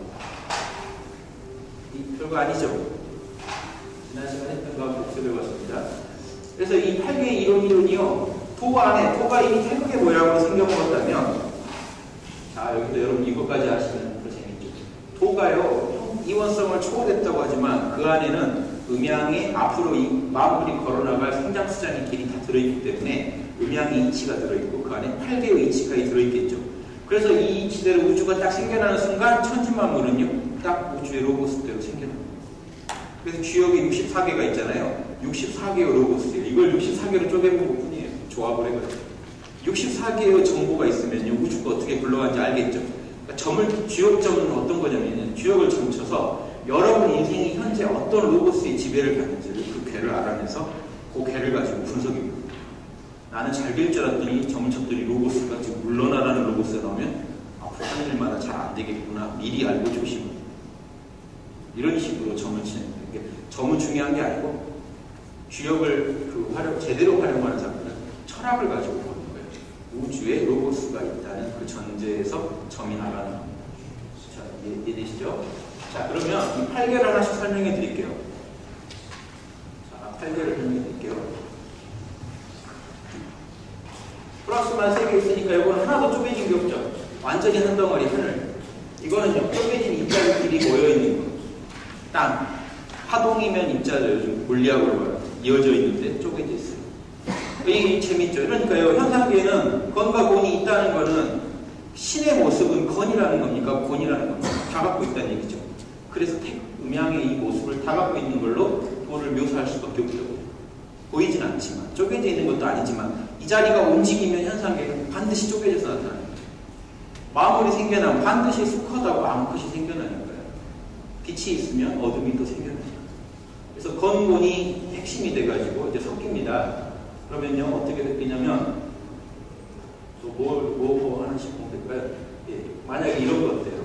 Speaker 1: 이 별거 아니죠? 지난 시간에 했던 거하고 복습해봤습니다. 그래서 이 8개의 이론이요, 토가 이미 태극의 모양으로 생겨먹었다면, 자, 여기도 여러분 이것까지 아시면 더 재밌죠. 토가요, 이원성을 초월했다고 하지만 그 안에는 음양이 앞으로 이 마무리 걸어나갈 성장수장의 길이 다 들어있기 때문에 음양의 이치가 들어있고 그 안에 8개의 이치까지 들어있겠죠. 그래서 이 이치대로 우주가 딱 생겨나는 순간 천지만물은요, 딱 우주의 로고스대로 생겨납니다. 그래서 주역이 64개가 있잖아요. 64개의 로고스예요. 이걸 64개로 쪼개본 것 뿐이에요. 조합을 해가지고. 64개의 정보가 있으면요, 우주가 어떻게 굴러가는지 알겠죠. 그러니까 주역점은 어떤 거냐면, 주역을 점쳐서 여러분 인생이 현재 어떤 로고스의 지배를 받는지를 그 괴를 알아내서 그 괴를 가지고 분석해봅니다. 나는 잘 될 줄 알았더니 점쳤더니 로고스가 지금 물러나라는 로고스가 나오면 앞으로 하는 일마다 잘 안 되겠구나. 미리 알고 조심해. 이런 식으로 점을 치는 거예요. 점은 중요한 게 아니고 주역을 제대로 활용하는 사람들은 철학을 가지고 보는 거예요. 우주에 로고스가 있다는 그 전제에서 점이 나가는 겁니다. 자, 이해되시죠? 자, 그러면 이 8개를 하나씩 설명해 드릴게요. 자, 8개를 설명해 드릴게요. 플러스만 3개 있으니까 이거는 하나도 쪼개진 게 없죠. 완전히 한 덩어리 하늘. 이거는요, 쪼개진 입자들끼리 모여있는 거. 땅. 파동이면 입자죠. 요즘 물리학으로 이어져 있는데 쪼개져 있어요. 이게 재밌죠. 그러니까요, 현상계에는 건과 곤이 있다는 거는 신의 모습은 건이라는 겁니까? 곤이라는 겁니까? 다 갖고 있다는 얘기죠. 그래서 음양의 이 모습을 다 갖고 있는 걸로 돈을 묘사할 수밖에 없다고요. 보이진 않지만, 쪼개져 있는 것도 아니지만, 이 자리가 움직이면 현상계는 반드시 쪼개져서 나타나는 거예요. 마물이 생겨나면 반드시 수컷하고 암컷이 생겨나는 거예요. 빛이 있으면 어둠이 또 생겨나는 거예요. 그래서 건곤이 핵심이 돼가지고 이제 섞입니다. 그러면요, 어떻게 섞이냐면, 또 뭐 하나씩 보면 될까요? 예, 만약에 이런 거 어때요?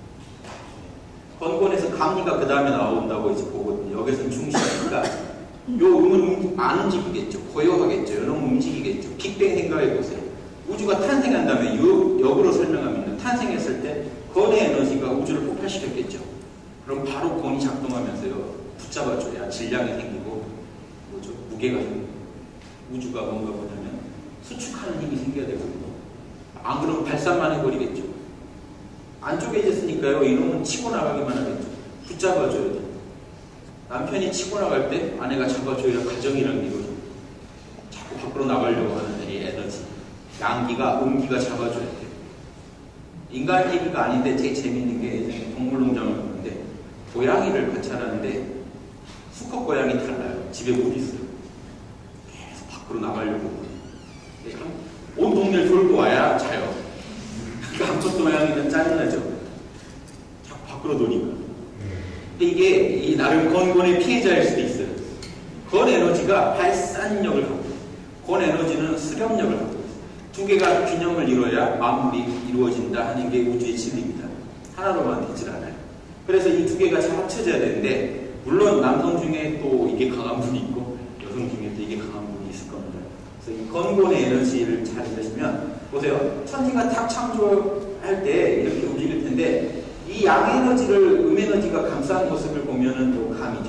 Speaker 1: 건곤에서 감리가 그 다음에 나온다고 이제 보거든요. 여기서는 중시하니까, 요 음은 안 움직이겠죠. 고요하겠죠. 요 놈은 움직이겠죠. 빅뱅 생각해 보세요. 우주가 탄생한 다음에 역으로 설명하면 탄생했을 때 건의 에너지가 우주를 폭발시켰겠죠. 그럼 바로 건이 작동하면서요, 붙잡아줘야 질량이 생기고, 무게가 생기고, 우주가 뭔가 보냐면 수축하는 힘이 생겨야 되거든요. 안 그러면 발산만 해버리겠죠. 안 쪼개졌으니까요. 이놈은 치고 나가기만 하겠죠. 붙잡아줘야 돼요. 남편이 치고 나갈 때 아내가 잡아줘야 가정이라는 게 이거죠. 자꾸 밖으로 나가려고 하는 이 에너지. 양기가, 음기가 잡아줘야 돼요. 인간 얘기가 아닌데 되게 재밌는 게 예전에 동물농장을 보는데 고양이를 관찰하는데 수컷 고양이 달라요. 집에 못 있어요. 계속 밖으로 나가려고. 온 동네를 돌고 와야 자요. 그러니까 암컷 고양이는 짜증나죠. 자꾸 밖으로 노니까. 근데 이게 이 나름 건곤의 피해자일 수도 있어요. 건 에너지가 발산력을 갖고 있어요. 건 에너지는 수렴력을 갖고 있어요. 두 개가 균형을 이뤄야 만물이 이루어진다 하는 게 우주의 진리입니다. 하나로만 되질 않아요. 그래서 이 두 개가 잘 합쳐져야 되는데 물론 남성 중에 또 이게 강한 분이 있고 여성 중에 또 이게 강한 분이 있을 겁니다. 그래서 이 건곤의 에너지를 잘 이루시면 보세요. 천지가 탁 창조할 때 이렇게 움직일 텐데 이 양 에너지를 음 에너지가 감싼 모습을 보면은 또 감이죠.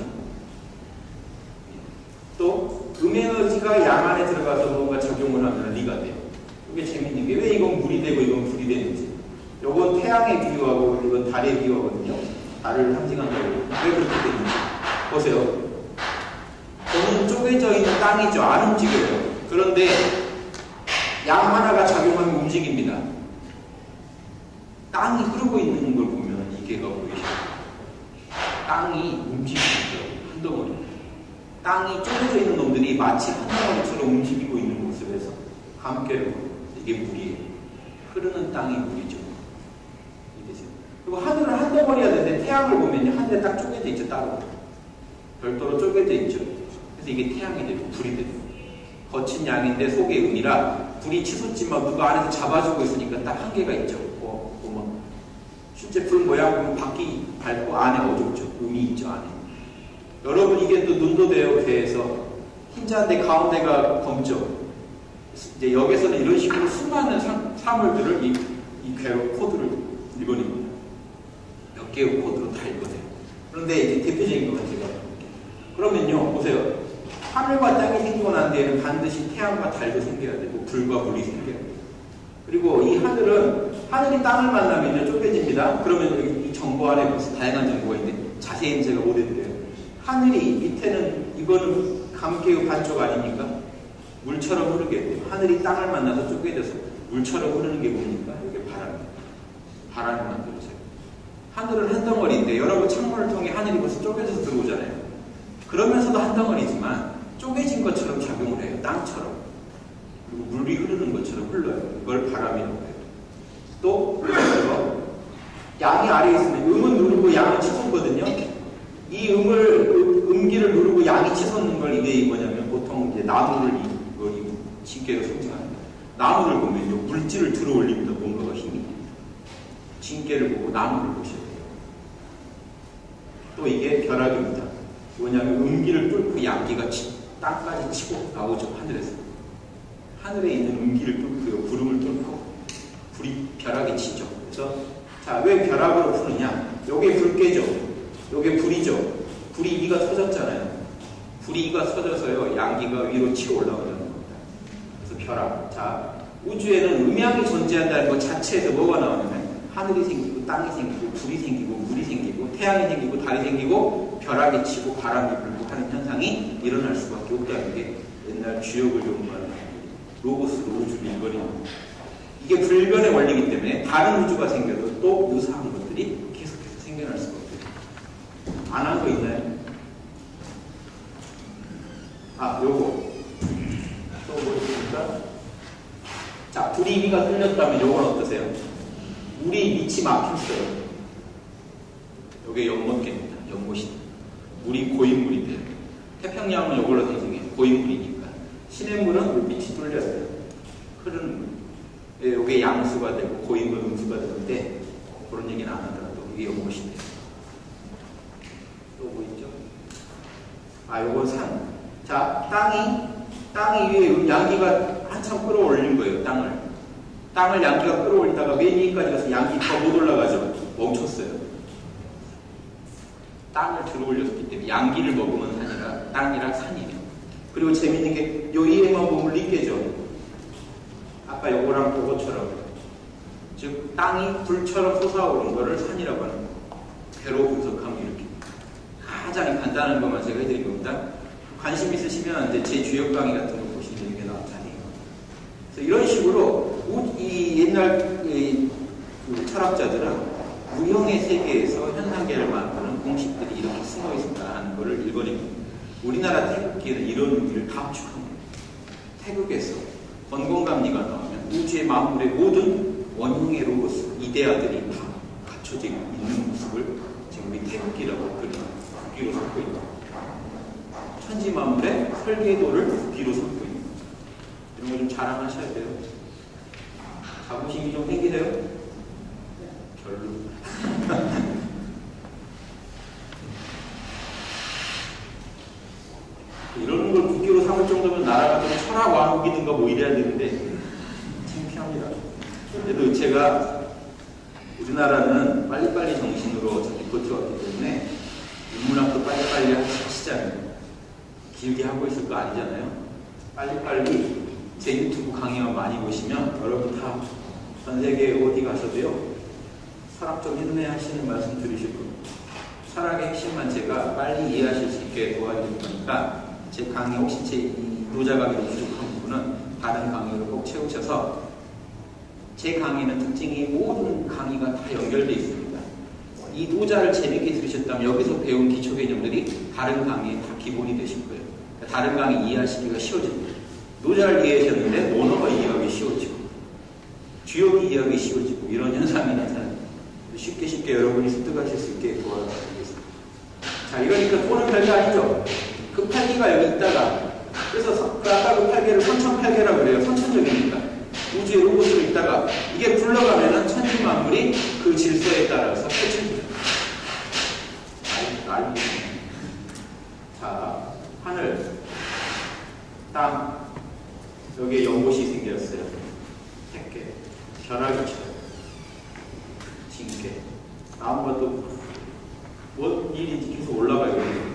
Speaker 1: 또 음 에너지가 양 안에 들어가서 뭔가 작용을 하면 리가 돼요. 이게 재밌는 게 왜 이건 물이 되고 이건 불이 되는지. 이건 태양에 비유하고 이건 달에 비유하거든요. 달을 상징한다고. 왜 그렇게 되는지. 보세요. 저는 쪼개져 있는 땅이죠. 안 움직여요. 그런데 양 하나가 작용하면 움직입니다. 땅이 흐르고 있는 걸 보면 이게가 보이죠. 땅이 움직이죠. 한 덩어리. 땅이 쪼개져 있는 놈들이 마치 한 덩어리처럼 움직이고 있는 모습에서 함께를 보여요. 이게 물이에요. 흐르는 땅이 물이죠. 그리고 하늘은 한 덩어리가 되는데 태양을 보면요. 하늘에 딱 쪼개져 있죠. 따로. 별도로 쪼개져 있죠. 그래서 이게 태양이 되고 불이 되고. 거친 양인데 속에 음이라 불이 치솟지만 누가 안에서 잡아주고 있으니까 딱 한계가 있죠. 뭐 실제 불 모양 보면 밖이 밝고 안에 어둡죠. 음이 있죠. 안에. 여러분 이게 또 눈도 돼요. 배에서 흰자인데 가운데가 검죠. 이제 여기서는 이런 식으로 수많은 사물들을 이 궤로 코드를 읽어냅니다. 몇 개의 코드로 다 읽어내요. 그런데 이제 대표적인 것만 제가 볼게요. 그러면요, 보세요. 하늘과 땅이 생기고 난 뒤에는 반드시 태양과 달도 생겨야 되고 불과 물이 생겨야 돼요. 그리고 이 하늘이 땅을 만나면요 쪼개집니다. 그러면 여기 이 정보 안에 무슨 다양한 정보가 있는데 자세히는 제가 못 해드려요. 하늘이 밑에는 이거는 감개의 반쪽 아닙니까? 물처럼 흐르게 돼요. 하늘이 땅을 만나서 쪼개져서 물처럼 흐르는 게 뭡니까? 이게 바람입니다. 바람이 만들어져요. 하늘은 한 덩어리인데 여러분 창문을 통해 하늘이 벌써 쪼개져서 들어오잖아요. 그러면서도 한 덩어리지만 쪼개진 것처럼 작용을 해요. 땅처럼. 그리고 물이 흐르는 것처럼 흘러요. 이걸 바람이라고 해요. 또 양이 아래에 있으면 음은 누르고 양은 치솟거든요. 이 음기를 누르고 양이 치솟는 걸 이게 뭐냐면 보통 이제 나무를 징계로 성장합니다. 나무를 보면요 물질을 들어 올립니다. 뭔가가 힘이. 징계를 보고 나무를 보셔야 돼요. 또 이게 벼락입니다. 뭐냐면 음기를 뚫고 양기가 땅까지 치고 나오죠. 하늘에서. 하늘에 있는 음기를 뚫고요. 구름을 뚫고 불이 벼락이 치죠. 그래서 자, 왜 벼락으로 푸느냐? 요게 불깨죠. 요게 불이죠. 불이 위가 터졌잖아요. 불이 위가 터져서요. 양기가 위로 치고 올라오는 겁니다. 그래서 벼락. 자, 우주에는 음양이 존재한다는 것 자체에서 뭐가 나오냐면 하늘이 생기고 땅이 생기고 불이 생기고 물이 생기고 태양이 생기고 달이 생기고 벼락이 치고 바람이 불고 하는 현상이 일어날 수밖에 없다는 게 옛날 주역을 연구하는 로고스로 우주를 읽어내는 겁니다. 이게 불변의 원리이기 때문에 다른 우주가 생겨도 또 유사한 것들이 계속해서 생겨날 수가 없어요. 안 한 거 있나요? 요거 또 뭐 있습니까? 자, 불이 위가 뚫렸다면 요건 어떠세요? 물이 밑이 막혔어요. 요게 연못개입니다. 연못이. 물이 고인물이 돼요. 태평양은 요걸로 상징해요. 고인물이니까. 시냇물은 밑이 뚫려요. 흐르는 물. 요게 양수가 되고 고인물 음수가 되는데 그런 얘기는 안 하더라도 이게 연못이 돼요. 또 뭐 있죠? 요건 산. 자, 땅이 위에 양기가 한참 끌어올린 거예요. 땅을 양기가 끌어올리다가 맨 위까지 가서 양기 더 못 올라가죠. 멈췄어요. 땅을 들어올렸기 때문에 양기를 먹으면 산이라 땅이라 산이에요. 그리고 재밌는 게 요 위에만 보면 리깨죠. 아까 요거랑 그거처럼, 즉 땅이 불처럼 솟아오른 거를 산이라고 하는 거예요. 괴로 분석하면 이렇게 가장 간단한 것만 제가 해드린 겁니다. 관심 있으시면 이제 제 주역 강의 같은 거 보시면 이게 나타나요. 그래서 이런 식으로 이 옛날 그 철학자들은 무형의 세계에서 현상계를 만드는 공식들이 이렇게 숨어 있다는 것을 읽어냅니다. 우리나라 태극기에는 이런 의미를 다 합축합니다. 태극에서 건공감리가 나오면 우주의 만물의 모든 원흉의 로고스, 이데아들이 다 갖춰져 있는 모습을 지금 우리 태극기라고 국기로 삼고 있다. 천지 만물의 설계도를 국기로 삼고 있는 이런 거 좀 자랑하셔야 돼요. 자부심이 좀 생기세요? 별로. 이런 걸 국기로 삼을 정도면 나라가 좀 철학 왕국이든가 뭐 이래야 되는데 창피합니다. 그래도 제가 우리나라는 빨리빨리 정신으로 저기 버텨왔기 때문에 인문학도 빨리빨리 하시잖아요. 길게 하고 있을 거 아니잖아요. 빨리빨리 제 유튜브 강의만 많이 보시면 여러분 다 전 세계 어디 가셔도요 철학적 인내 하시는 말씀 들으실 겁니다. 철학의 핵심만 제가 빨리 이해하실 수 있게 도와드릴 거니까 제 강의 혹시 제 이 노자강의로 부족한 부분은 다른 강의로 꼭 채우셔서 제 강의는 특징이 모든 강의가 다 연결되어 있습니다. 이 노자를 재밌게 들으셨다면 여기서 배운 기초 개념들이 다른 강의에 다 기본이 되실 거예요. 그러니까 다른 강의 이해하시기가 쉬워집니다. 노자를 이해하셨는데 논어가 이해하기 쉬워지고 주역이 이해하기 쉬워지고 이런 현상이 나타납니다. 쉽게 여러분이 습득하실 수 있게 도와드리겠습니다. 자, 이거니까 또는 별게 아니죠. 그 팔기가 여기 있다가 그래서 아까 그 팔계를 선천팔계라고 그래요. 선천적이니까 우주의 로봇으로 있다가 이게 굴러가면은 천지 만물이 그 질서에 따라서 펼쳐집니다. 자, 하늘, 땅, 여기에 연못이 생겼어요. 택계, 벼락이처럼, 징계. 나온 것도 뭔 일인지 계속 올라가요.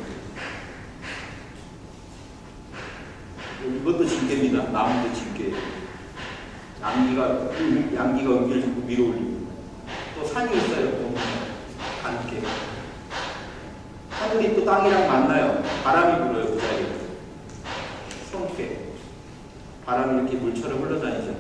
Speaker 1: 이것도 징계입니다. 나무도 징계. 양기가 은기를 자꾸 밀어올리고. 또 산이 있어요. 함께. 하늘이 또 땅이랑 만나요. 바람이 불어요. 그 자리에. 성계. 바람이 이렇게 물처럼 흘러다니죠.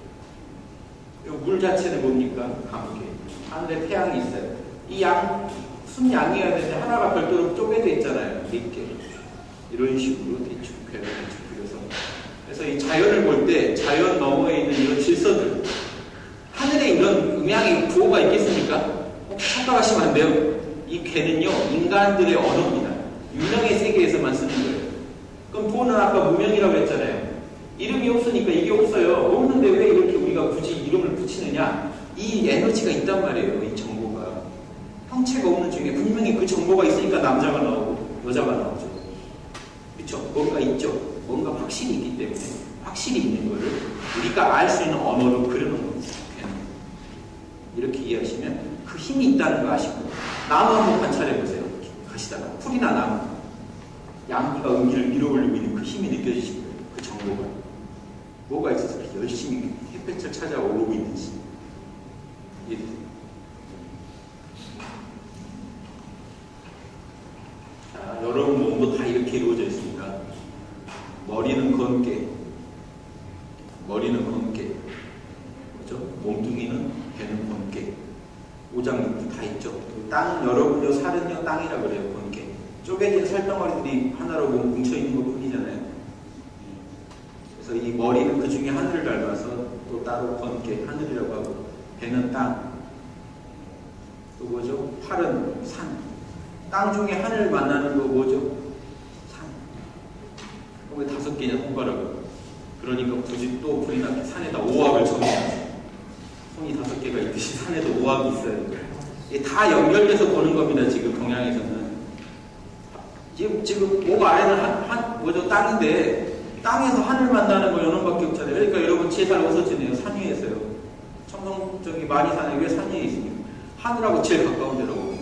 Speaker 1: 물 자체는 뭡니까? 감계. 하늘에 태양이 있어요. 이 순양이어야 되는데 하나가 별도로 쪼개져 있잖아요. 이렇게. 이런 식으로 대충 그려서. 그래서 이 자연을 볼 때 자연 너머에 있는 이런 질서들, 하늘에 이런 음양의 구호가 있겠습니까? 착각하시면 안 돼요. 이 괴는요, 인간들의 언어입니다. 유명의 세계에서만 쓰는 거예요. 그럼 도는 아까 무명이라고 했잖아요. 이름이 없으니까 이게 없어요. 없는데 왜 이렇게 우리가 굳이 이름을 붙이느냐? 이 에너지가 있단 말이에요. 이 정보가. 형체가 없는 중에 분명히 그 정보가 있으니까 남자가 나오고 여자가 나오죠. 그렇죠? 뭔가 있죠. 뭔가 확실히 있기 때문에 확실히 있는 거를 우리가 알 수 있는 언어로 그려놓은 겁니다. 이렇게 이해하시면 그 힘이 있다는 거 아시고 나무 한번 관찰해보세요. 가시다가 풀이나 나무 양기가 은기를 밀어올리고 있는 그 힘이 느껴지실 거예요. 그 정보가 뭐가 있어서 그렇게 열심히 햇볕을 찾아오르고 있는지. 자, 여러분 몸도 다 이렇게 이루어져 있습니다. 머리는 건개, 그렇죠? 몸뚱이는 배는 건개, 오장육부 다 있죠. 땅, 여러분요 살은요 땅이라고 그래요. 건개. 쪼개진 살덩어리들이 하나로 뭉쳐 있는 것 뿐이잖아요. 그래서 이 머리는 그 중에 하늘을 닮아서 또 따로 건개, 하늘이라고 하고, 배는 땅, 또 뭐죠? 팔은 산. 땅 중에 하늘 만나는 거 뭐죠? 왜 5개냐 손가락을. 그러니까 굳이 또 불이 나게 산에다 오합을 정해야지. 손이 5개가 있듯이 산에도 오합이 있어요. 이게 다 연결돼서 보는 겁니다. 지금 동양에서는. 지금 목 아래는 뭐죠? 땅인데 땅에서 하늘 만나는 거 요놈밖에 없잖아요. 그러니까 여러분 제일 웃어지네요. 산 위에서요. 청성 저기 만이산에 왜 산 위에 있습니까? 하늘하고 제일 가까운 데라고.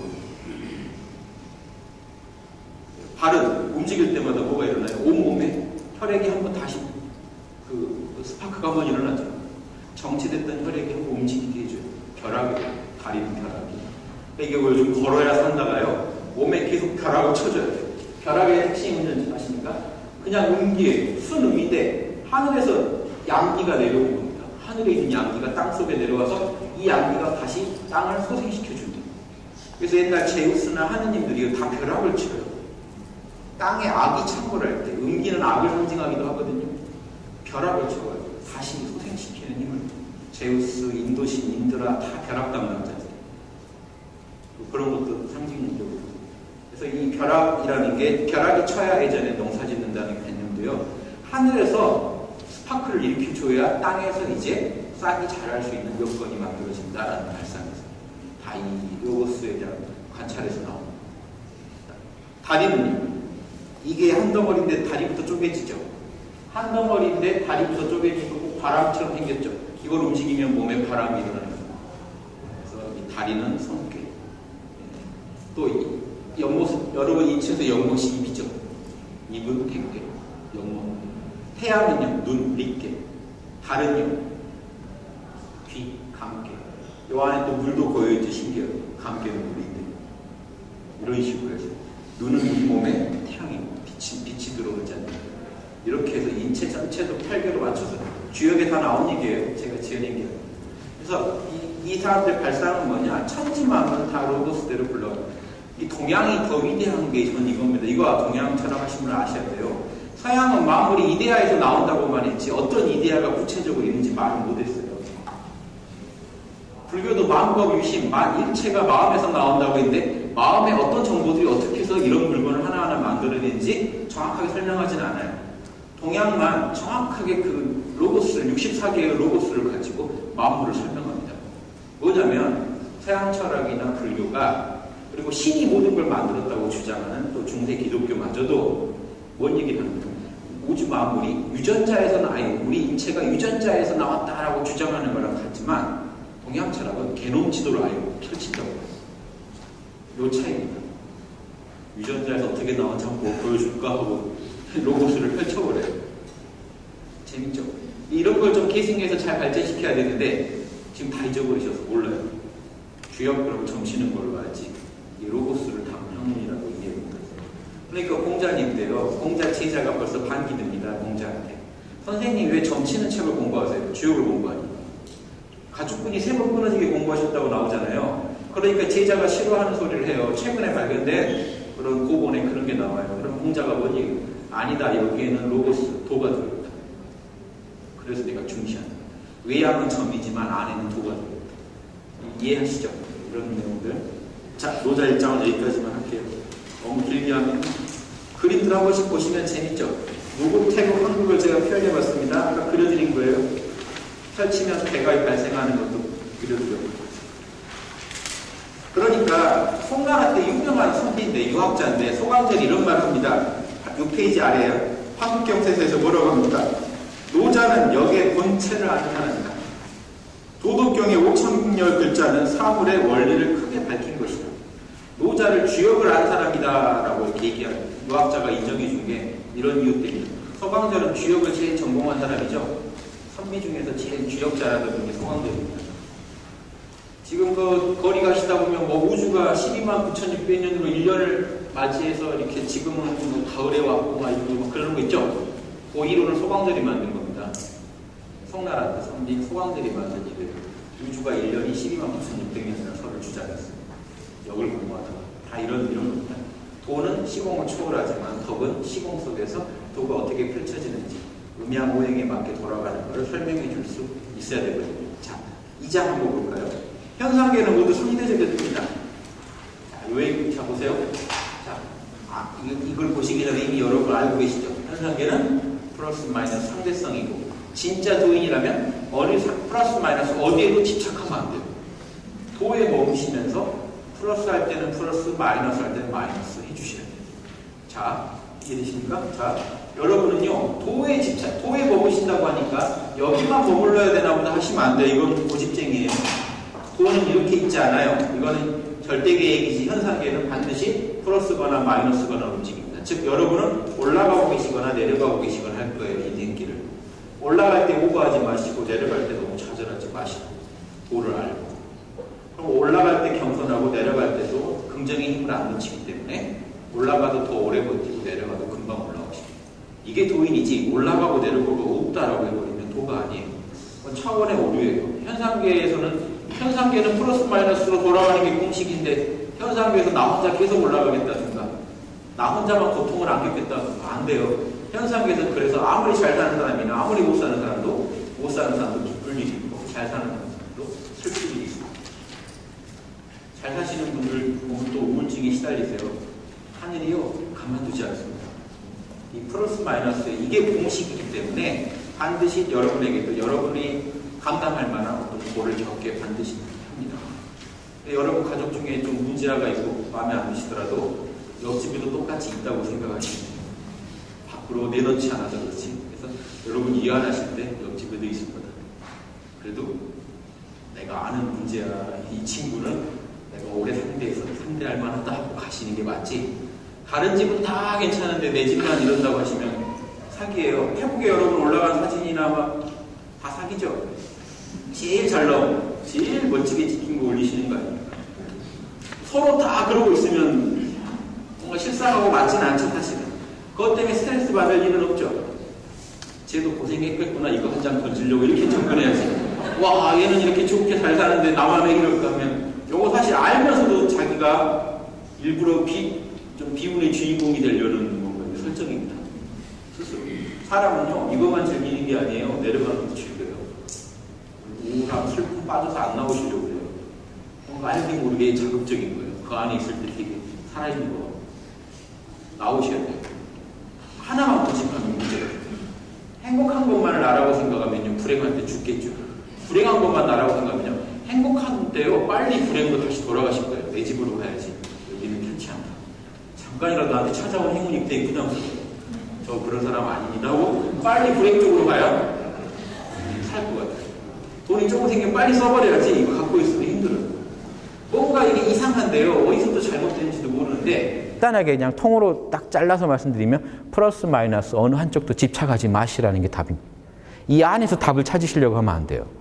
Speaker 1: 발은 움직일 때마다 뭐가 일어나요? 온몸에 혈액이 한번 다시 그 스파크가 한번 일어나죠. 정체됐던 혈액이 움직이게 해줘요. 벼락이, 다리는 벼락이. 이게 요즘 걸어야 산다가요. 몸에 계속 벼락을 쳐줘야 돼요. 벼락의 핵심이 뭔지 아십니까? 그냥 음기예요. 순음인데 하늘에서 양기가 내려온 겁니다. 하늘에 있는 양기가 땅속에 내려와서 이 양기가 다시 땅을 소생시켜준다. 그래서 옛날 제우스나 하느님들이 다 벼락을 쳐요. 땅에 악이 창궐할 때 음기는 악을 상징하기도 하거든요. 벼락을 쳐요. 다시 소생시키는 힘을. 제우스, 인도신, 인드라 다 벼락 담당자들. 그런 것도 상징적으로. 그래서 이 벼락이라는 게 벼락이 쳐야 예전에 농사 짓는다는 개념도요. 하늘에서 스파크를 일으켜줘야 땅에서 이제 싹이 자랄 수 있는 여건이 만들어진다라는 발상에서 다 이 로고스에 대한 관찰에서 나옵니다. 다리는요. 이게 한 덩어리인데 다리부터 쪼개지죠. 한 덩어리인데 다리부터 쪼개지고 바람처럼 생겼죠. 이걸 움직이면 몸에 바람이 일어나는 거예요. 그래서 이 다리는 성격. 또 연못, 여러분 이 층에서 연못이 입이죠. 입은 객계, 연못. 태양은요, 눈, 릿계. 달은요, 귀, 감계. 요 안에 또 물도 고여있죠, 신기해요. 감계는 물인데. 이런 식으로 해서. 눈은 우리 몸에 태양이고, 빛이 들어오지 않는 거예요. 이렇게 해서 인체 전체도 편결을 맞춰서 주역에 다 나온 얘기예요. 제가 지은 얘기예요. 그래서 이 사람들 발상은 뭐냐? 천지만은 다 로고스대로 불러요. 이 동양이 더 위대한 게 전 이겁니다. 이거 동양 철학하신 분 아셔야 돼요. 서양은 마무리 이데아에서 나온다고만 했지 어떤 이데아가 구체적으로 있는지 말을 못했어요. 불교도 마음과 유심, 일체가 마음에서 나온다고 했는데 마음에 어떤 정보들이 어떻게 해서 이런 물건을 하나하나 만들어낸지 정확하게 설명하진 않아요. 동양만 정확하게 그 로고스를, 64개의 로고스를 가지고 마음물을 설명합니다. 뭐냐면 서양 철학이나 불교가 그리고 신이 모든 걸 만들었다고 주장하는 또 중세 기독교마저도 뭔 얘기를 합니까? 우주 만물이 유전자에서 우리 인체가 유전자에서 나왔다라고 주장하는 거랑 같지만 동양 철학은 게놈 지도를 알고 펼친다고 해요. 요 차이입니다. 유전자에서 어떻게 나온지 한번 보여줄까 하고 로고스를 펼쳐버려요. 재밌죠? 이런 걸 좀 계승해서 잘 발전시켜야 되는데 지금 다 잊어버리셔서 몰라요. 주역 그럼 점치는 걸로 알지. 이 로고스를 담은 학문이라고 이해합니다. 그러니까 공자님인데요. 공자 제자가 벌써 반기 듭니다. 공자한테. 선생님 왜 점치는 책을 공부하세요? 주역을 공부하니까. 가축분이 3번 끊어지게 공부하셨다고 나오잖아요. 그러니까 제자가 싫어하는 소리를 해요. 최근에 발견된 그런 고본에 그런 게 나와요. 그럼 공자가 뭐니? 아니다. 여기에는 로고스, 도가 들어있다. 그래서 내가 중시한다. 외양은 점이지만 안에는 도가 들어있다. 이해하시죠? 이런 내용들. 자, 노자 1장은 여기까지만 할게요. 너무 길게 하면 그림들 한 번씩 보시면 재밌죠? 무국, 태국, 한국을 제가 표현해봤습니다. 아까 그려드린 거예요. 펼치면서 대각이 발생하는 것도 그려드려요. 그러니까 송나라 때 유명한 선비인데 유학자인데 소강전이 이런 말을 합니다. 6페이지 아래에요. 한국경세서에서 뭐라고 합니까? 노자는 역의 본체를 아는 사람이다. 도덕경의 5,000여 글자는 사물의 원리를 크게 밝힌 것이다. 노자를 주역을 안 사람이다 라고 이렇게 얘기하는 유학자가 인정해 준 게 이런 이유 때문입니다. 서강전은 주역을 제일 전공한 사람이죠. 선비 중에서 제일 주역 잘하던 분이 서강전입니다. 지금 그 거리 가시다 보면 뭐 우주가 12만 9,600년으로 1년을 맞이해서 이렇게 지금은 뭐 가을에 왔고 막 이러고 막 그런 거 있죠. 그 이론을 소강전이 만든 겁니다. 송나라 때 선비 소강전이 만든 이래요. 우주가 1년이 12만 9,600년이라는 설을 주장했어요. 역을 공부하다가 다 이런 겁니다. 도는 시공을 초월하지만 덕은 시공 속에서 도가 어떻게 펼쳐지는지 음양오행에 맞게 돌아가는 것을 설명해 줄 수 있어야 되거든요. 자, 2장 한번 볼까요? 현상계는 모두 상대적입니다. 자, 요 얘기 자 보세요. 자, 이걸 보시기 전에 이미 여러분 알고 계시죠? 현상계는 플러스 마이너스 상대성이고 진짜 도인이라면 플러스 마이너스 어디에도 집착하면 안 돼요. 도에 머무시면서 플러스 할 때는 플러스, 마이너스 할 때는 마이너스 해주셔야 돼요. 자, 이해되십니까? 자, 여러분은요, 도에 집착, 도에 머무신다고 하니까 여기만 머물러야 되나 보다 하시면 안 돼요. 이건 고집쟁이에요. 도는 이렇게 있지 않아요. 이거는 절대계획이지 현상계는 반드시 플러스거나 마이너스거나 움직입니다. 즉, 여러분은 올라가고 계시거나 내려가고 계시거나 할 거예요. 이 인기를. 올라갈 때 오버하지 마시고 내려갈 때 너무 좌절하지 마시고 도를 알고 그럼 올라갈 때 겸손하고 내려갈 때도 긍정의 힘을 안 놓치기 때문에 올라가도 더 오래 버티고 내려가도 금방 올라오시고 이게 도인이지 올라가고 내려가고 없다라고 해버리면 도가 아니에요. 차원의 오류예요. 현상계는 플러스 마이너스로 돌아가는 게 공식인데 현상계에서 나 혼자 계속 올라가겠다 중간 나 혼자만 고통을 안 겪겠다 안 돼요. 현상계에서 그래서 아무리 잘 사는 사람이나 아무리 못 사는 사람도 기쁠 일이 있고 잘 사는 사람도 슬플 일이 있고 잘 사시는 분들 보면 또 우울증에 시달리세요. 하늘이요 가만두지 않습니다. 이 플러스 마이너스 이게 공식이기 때문에 반드시 여러분에게도 여러분이 감당할 만한 어떤 도를 겪게 반드시 합니다. 여러분 가족 중에 좀 문제가 있고 마음에 안 드시더라도 옆집에도 똑같이 있다고 생각하시면 밖으로 내놓지 않아서 그렇지. 그래서 여러분 이해하실 때 옆집에도 있을 거다. 그래도 내가 아는 문제야. 이 친구는 내가 오래 상대할 만하다 하고 가시는 게 맞지. 다른 집은 다 괜찮은데 내 집만 이런다고 하시면 사기예요. 페북에 여러분 올라간 사진이나 막 다 사기죠. 제일 잘 나온, 제일 멋지게 찍힌 거 올리시는 거 아닙니까? 서로 다 그러고 있으면 뭔가 실상하고 맞지는 않죠, 사실은. 그것 때문에 스트레스 받을 일은 없죠. 쟤도 고생했겠구나, 이거 한 장 던지려고 이렇게 접근해야지. 와, 얘는 이렇게 좋게 잘 사는데 나만 왜 이럴까 하면, 요거 사실 알면서도 자기가 일부러 좀 비운의 주인공이 되려는 건가요? 설정입니다. 스스로. 사람은요, 이것만 즐기는 게 아니에요. 내려가는 것도 즐겨요. 우울함, 슬픔 빠져서 안 나오시려고 해요. 뭔가 알게 모르게 자극적인 거예요. 그 안에 있을 때 되게 살아있는 거. 나오셔야 돼요. 하나만 고집하면 문제예요. 행복한 것만을 나라고 생각하면요, 불행할 때 죽겠죠. 불행한 것만 나라고 생각하면요, 행복한 때요, 빨리 불행으로 다시 돌아가실 거예요. 내 집으로 가야지. 여기는 편치 않다. 잠깐이라도 나한테 찾아온 행운이 되게 부담스러워요. 저 그런 사람 아닙니다 하고 빨리 불행 쪽으로 가야 살 것 같아요. 돈이 조금 생기면 빨리 써버려야지. 이거 갖고 있으면 힘들어요. 뭔가 이게 이상한데요. 어디서부터 잘못되는지도 모르는데 간단하게 그냥 통으로 딱 잘라서 말씀드리면 플러스 마이너스 어느 한쪽도 집착하지 마시라는 게 답입니다. 이 안에서 답을 찾으시려고 하면 안 돼요.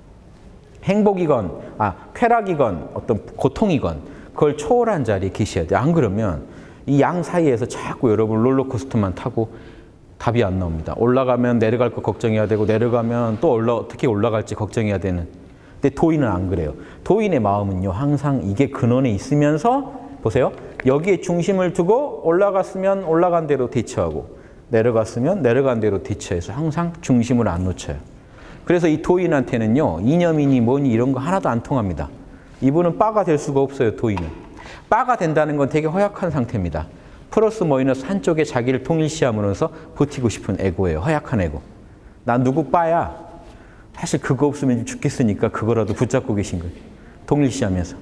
Speaker 1: 행복이건 쾌락이건 어떤 고통이건 그걸 초월한 자리에 계셔야 돼요. 안 그러면 이 양 사이에서 자꾸 여러분 롤러코스터만 타고 답이 안 나옵니다. 올라가면 내려갈 거 걱정해야 되고 내려가면 또 어떻게 올라갈지 걱정해야 되는. 근데 도인은 안 그래요. 도인의 마음은요, 항상 이게 근원에 있으면서 보세요. 여기에 중심을 두고 올라갔으면 올라간 대로 대처하고 내려갔으면 내려간 대로 대처해서 항상 중심을 안 놓쳐요. 그래서 이 도인한테는요, 이념이니 뭐니 이런 거 하나도 안 통합니다. 이분은 빠가 될 수가 없어요, 도인은. 빠가 된다는 건 되게 허약한 상태입니다. 플러스 마이너스 한쪽에 자기를 동일시함으로써 버티고 싶은 에고예요. 허약한 에고. 난 누구 빠야. 사실 그거 없으면 죽겠으니까 그거라도 붙잡고 계신 거예요. 동일시하면서.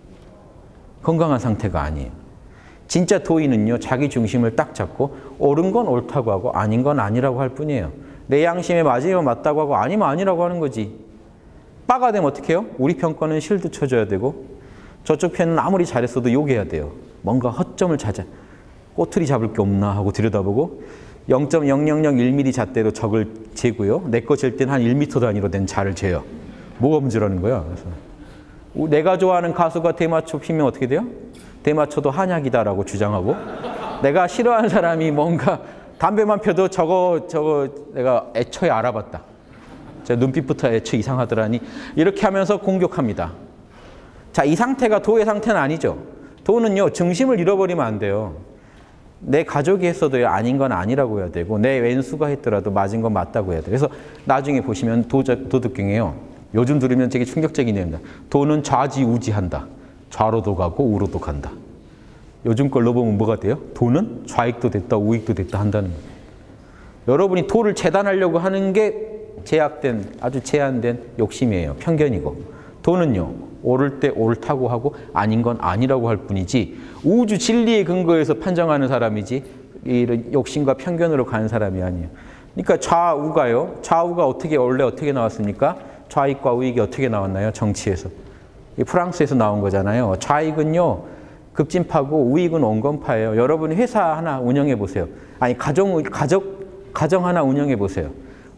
Speaker 1: 건강한 상태가 아니에요. 진짜 도인은요, 자기 중심을 딱 잡고 옳은 건 옳다고 하고 아닌 건 아니라고 할 뿐이에요. 내 양심에 맞으면 맞다고 하고 아니면 아니라고 하는 거지. 빠가 되면 어떻게 해요? 우리 편 거는 실드 쳐줘야 되고 저쪽 편은 아무리 잘했어도 욕해야 돼요. 뭔가 허점을 찾아. 꼬투리 잡을 게 없나 하고 들여다보고 0.0001mm 잣대로 적을 재고요. 내 거 잴 때는 한 1m 단위로 된 자를 재요. 뭐가 문제라는 거야. 그래서 내가 좋아하는 가수가 대마초 피면 어떻게 돼요? 대마초도 한약이다라고 주장하고 내가 싫어하는 사람이 뭔가 담배만 펴도 저거 내가 애초에 알아봤다. 제 눈빛부터 애초 이상하더라니. 이렇게 하면서 공격합니다. 자, 이 상태가 도의 상태는 아니죠. 도는요, 중심을 잃어버리면 안 돼요. 내 가족이 했어도 아닌 건 아니라고 해야 되고 내 왼수가 했더라도 맞은 건 맞다고 해야 돼요. 그래서 나중에 보시면 도덕경에요. 요즘 들으면 되게 충격적인 내용입니다. 도는 좌지우지한다. 좌로도 가고 우로도 간다. 요즘 걸로 보면 뭐가 돼요? 도는 좌익도 됐다 우익도 됐다 한다는 거예요. 여러분이 도를 재단하려고 하는 게 아주 제한된 욕심이에요. 편견이고. 도는요, 옳을 때 옳다고 하고 아닌 건 아니라고 할 뿐이지 우주 진리의 근거에서 판정하는 사람이지 이런 욕심과 편견으로 가는 사람이 아니에요. 그러니까 좌우가 원래 어떻게 나왔습니까? 좌익과 우익이 어떻게 나왔나요? 정치에서. 프랑스에서 나온 거잖아요. 좌익은요, 급진파고 우익은 온건파예요. 여러분이 회사 하나 운영해 보세요. 아니 가정 하나 운영해 보세요.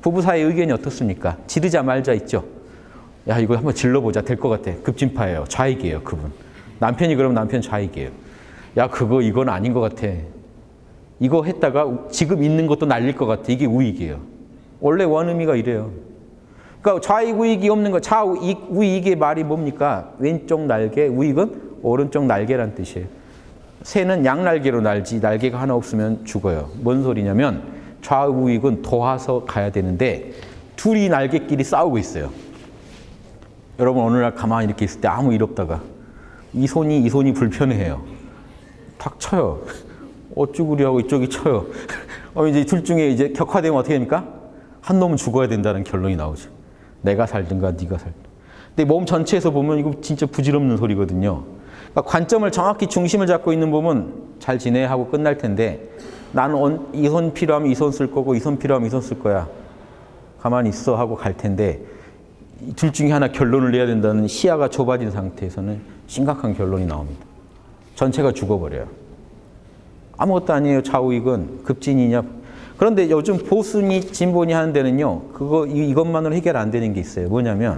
Speaker 1: 부부 사이 의견이 어떻습니까? 지르자 말자 있죠. 야, 이거 한번 질러보자. 될 것 같아. 급진파예요. 좌익이에요, 그분. 남편이 그러면 남편 좌익이에요. 야, 이건 아닌 것 같아. 이거 했다가 지금 있는 것도 날릴 것 같아. 이게 우익이에요. 원래 원의미가 이래요. 그러니까 좌익, 우익이 없는 거, 좌익, 우익의 말이 뭡니까? 왼쪽 날개, 우익은 오른쪽 날개란 뜻이에요. 새는 양날개로 날지 날개가 하나 없으면 죽어요. 뭔 소리냐면 좌우익은 도와서 가야 되는데 둘이 날개끼리 싸우고 있어요. 여러분 어느 날 가만히 이렇게 있을 때 아무 일 없다가 이 손이 불편해요. 탁 쳐요. 어쭈구리 하고 이쪽이 쳐요. 이제 둘 중에 이제 격화되면 어떻게 됩니까? 한 놈은 죽어야 된다는 결론이 나오죠. 내가 살든가 네가 살든. 근데 몸 전체에서 보면 이거 진짜 부질없는 소리거든요. 그러니까 관점을 정확히 중심을 잡고 있는 몸은 잘 지내 하고 끝날 텐데 나는 이 손 필요하면 이 손 쓸 거고 이 손 필요하면 이 손 쓸 거야. 가만히 있어 하고 갈 텐데 둘 중에 하나 결론을 내야 된다는 시야가 좁아진 상태에서는 심각한 결론이 나옵니다. 전체가 죽어버려요. 아무것도 아니에요. 좌우익은 급진이냐. 그런데 요즘 보수니 진보니 하는 데는요. 이것만으로 해결 안 되는 게 있어요. 뭐냐면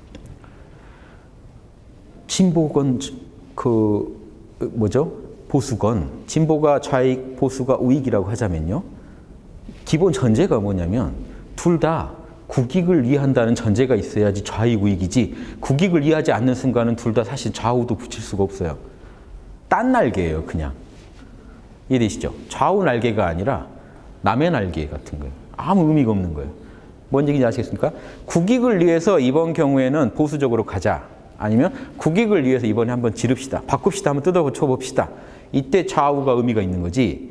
Speaker 1: 진보건 보수건 진보가 좌익, 보수가 우익이라고 하자면요. 기본 전제가 뭐냐면 둘 다 국익을 이해한다는 전제가 있어야지 좌익, 우익이지 국익을 이해하지 않는 순간은 둘 다 사실 좌우도 붙일 수가 없어요. 딴 날개예요, 그냥. 이해되시죠? 좌우 날개가 아니라 남의 날개 같은 거예요. 아무 의미가 없는 거예요. 뭔 얘기인지 아시겠습니까? 국익을 위해서 이번 경우에는 보수적으로 가자. 아니면 국익을 위해서 이번에 한번 지릅시다. 바꿉시다. 한번 뜯어고쳐봅시다. 이때 좌우가 의미가 있는 거지.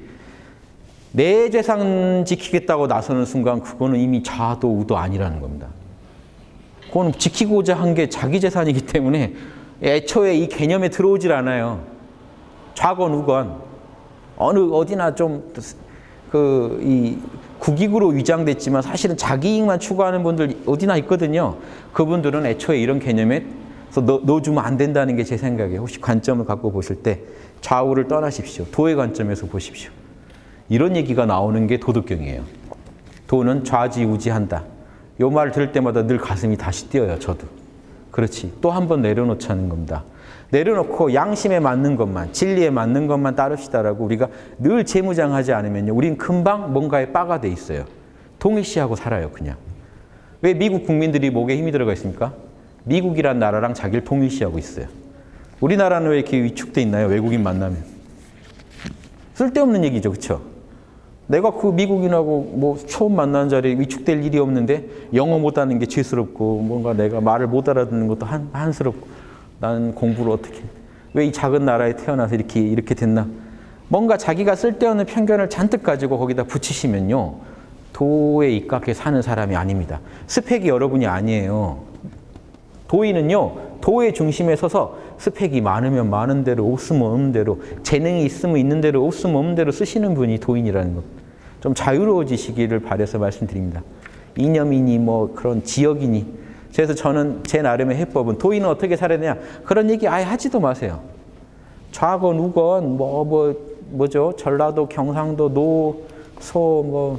Speaker 1: 내 재산 지키겠다고 나서는 순간 그거는 이미 좌도 우도 아니라는 겁니다. 그거는 지키고자 한 게 자기 재산이기 때문에 애초에 이 개념에 들어오질 않아요. 좌건 우건 어디나 좀 이 국익으로 위장됐지만 사실은 자기 이익만 추구하는 분들 어디나 있거든요. 그분들은 애초에 이런 개념에 넣어주면 안 된다는 게 제 생각이에요. 혹시 관점을 갖고 보실 때 좌우를 떠나십시오. 도의 관점에서 보십시오. 이런 얘기가 나오는 게 도덕경이에요. 도는 좌지우지한다. 이 말을 들을 때마다 늘 가슴이 다시 뛰어요. 저도. 그렇지. 또 한 번 내려놓자는 겁니다. 내려놓고 양심에 맞는 것만, 진리에 맞는 것만 따릅시다라고 우리가 늘 재무장하지 않으면요. 우린 금방 뭔가에 빠가 돼 있어요. 동일시하고 살아요. 그냥. 왜 미국 국민들이 목에 힘이 들어가 있습니까? 미국이란 나라랑 자기를 동일시하고 있어요. 우리나라는 왜 이렇게 위축돼 있나요? 외국인 만나면. 쓸데없는 얘기죠. 그렇죠? 내가 그 미국인하고 처음 만나는 자리에 위축될 일이 없는데 영어 못하는 게 죄스럽고 뭔가 내가 말을 못 알아듣는 것도 한스럽고 나는 공부를 어떻게 왜 이 작은 나라에 태어나서 이렇게 됐나. 뭔가 자기가 쓸데없는 편견을 잔뜩 가지고 거기다 붙이시면요. 도에 입각해 사는 사람이 아닙니다. 스펙이 여러분이 아니에요. 도인은요. 도의 중심에 서서 스펙이 많으면 많은 대로 없으면 없는 대로 재능이 있으면 있는 대로 없으면 없는 대로 쓰시는 분이 도인이라는 것. 좀 자유로워지시기를 바라서 말씀드립니다. 이념이니 그런 지역이니. 그래서 저는 제 나름의 해법은 도인은 어떻게 살아야 되냐. 그런 얘기 아예 하지도 마세요. 좌건 우건 전라도 경상도 노소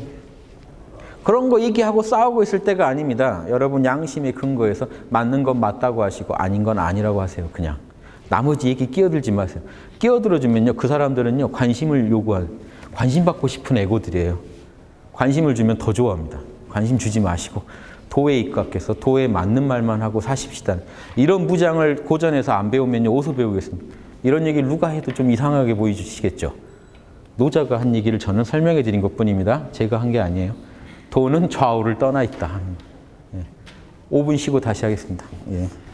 Speaker 1: 그런 거 얘기하고 싸우고 있을 때가 아닙니다. 여러분 양심의 근거에서 맞는 건 맞다고 하시고 아닌 건 아니라고 하세요. 그냥. 나머지 얘기 끼어들지 마세요. 끼어들어주면요. 그 사람들은요. 관심 받고 싶은 애고들이에요. 관심을 주면 더 좋아합니다. 관심 주지 마시고 도에 입각해서 도에 맞는 말만 하고 사십시다. 이런 무장을 고전에서 안 배우면요. 어디서 배우겠습니까? 이런 얘기를 누가 해도 좀 이상하게 보이시겠죠. 노자가 한 얘기를 저는 설명해 드린 것뿐입니다. 제가 한 게 아니에요. 도는 좌우를 떠나 있다. 5분 쉬고 다시 하겠습니다. 예.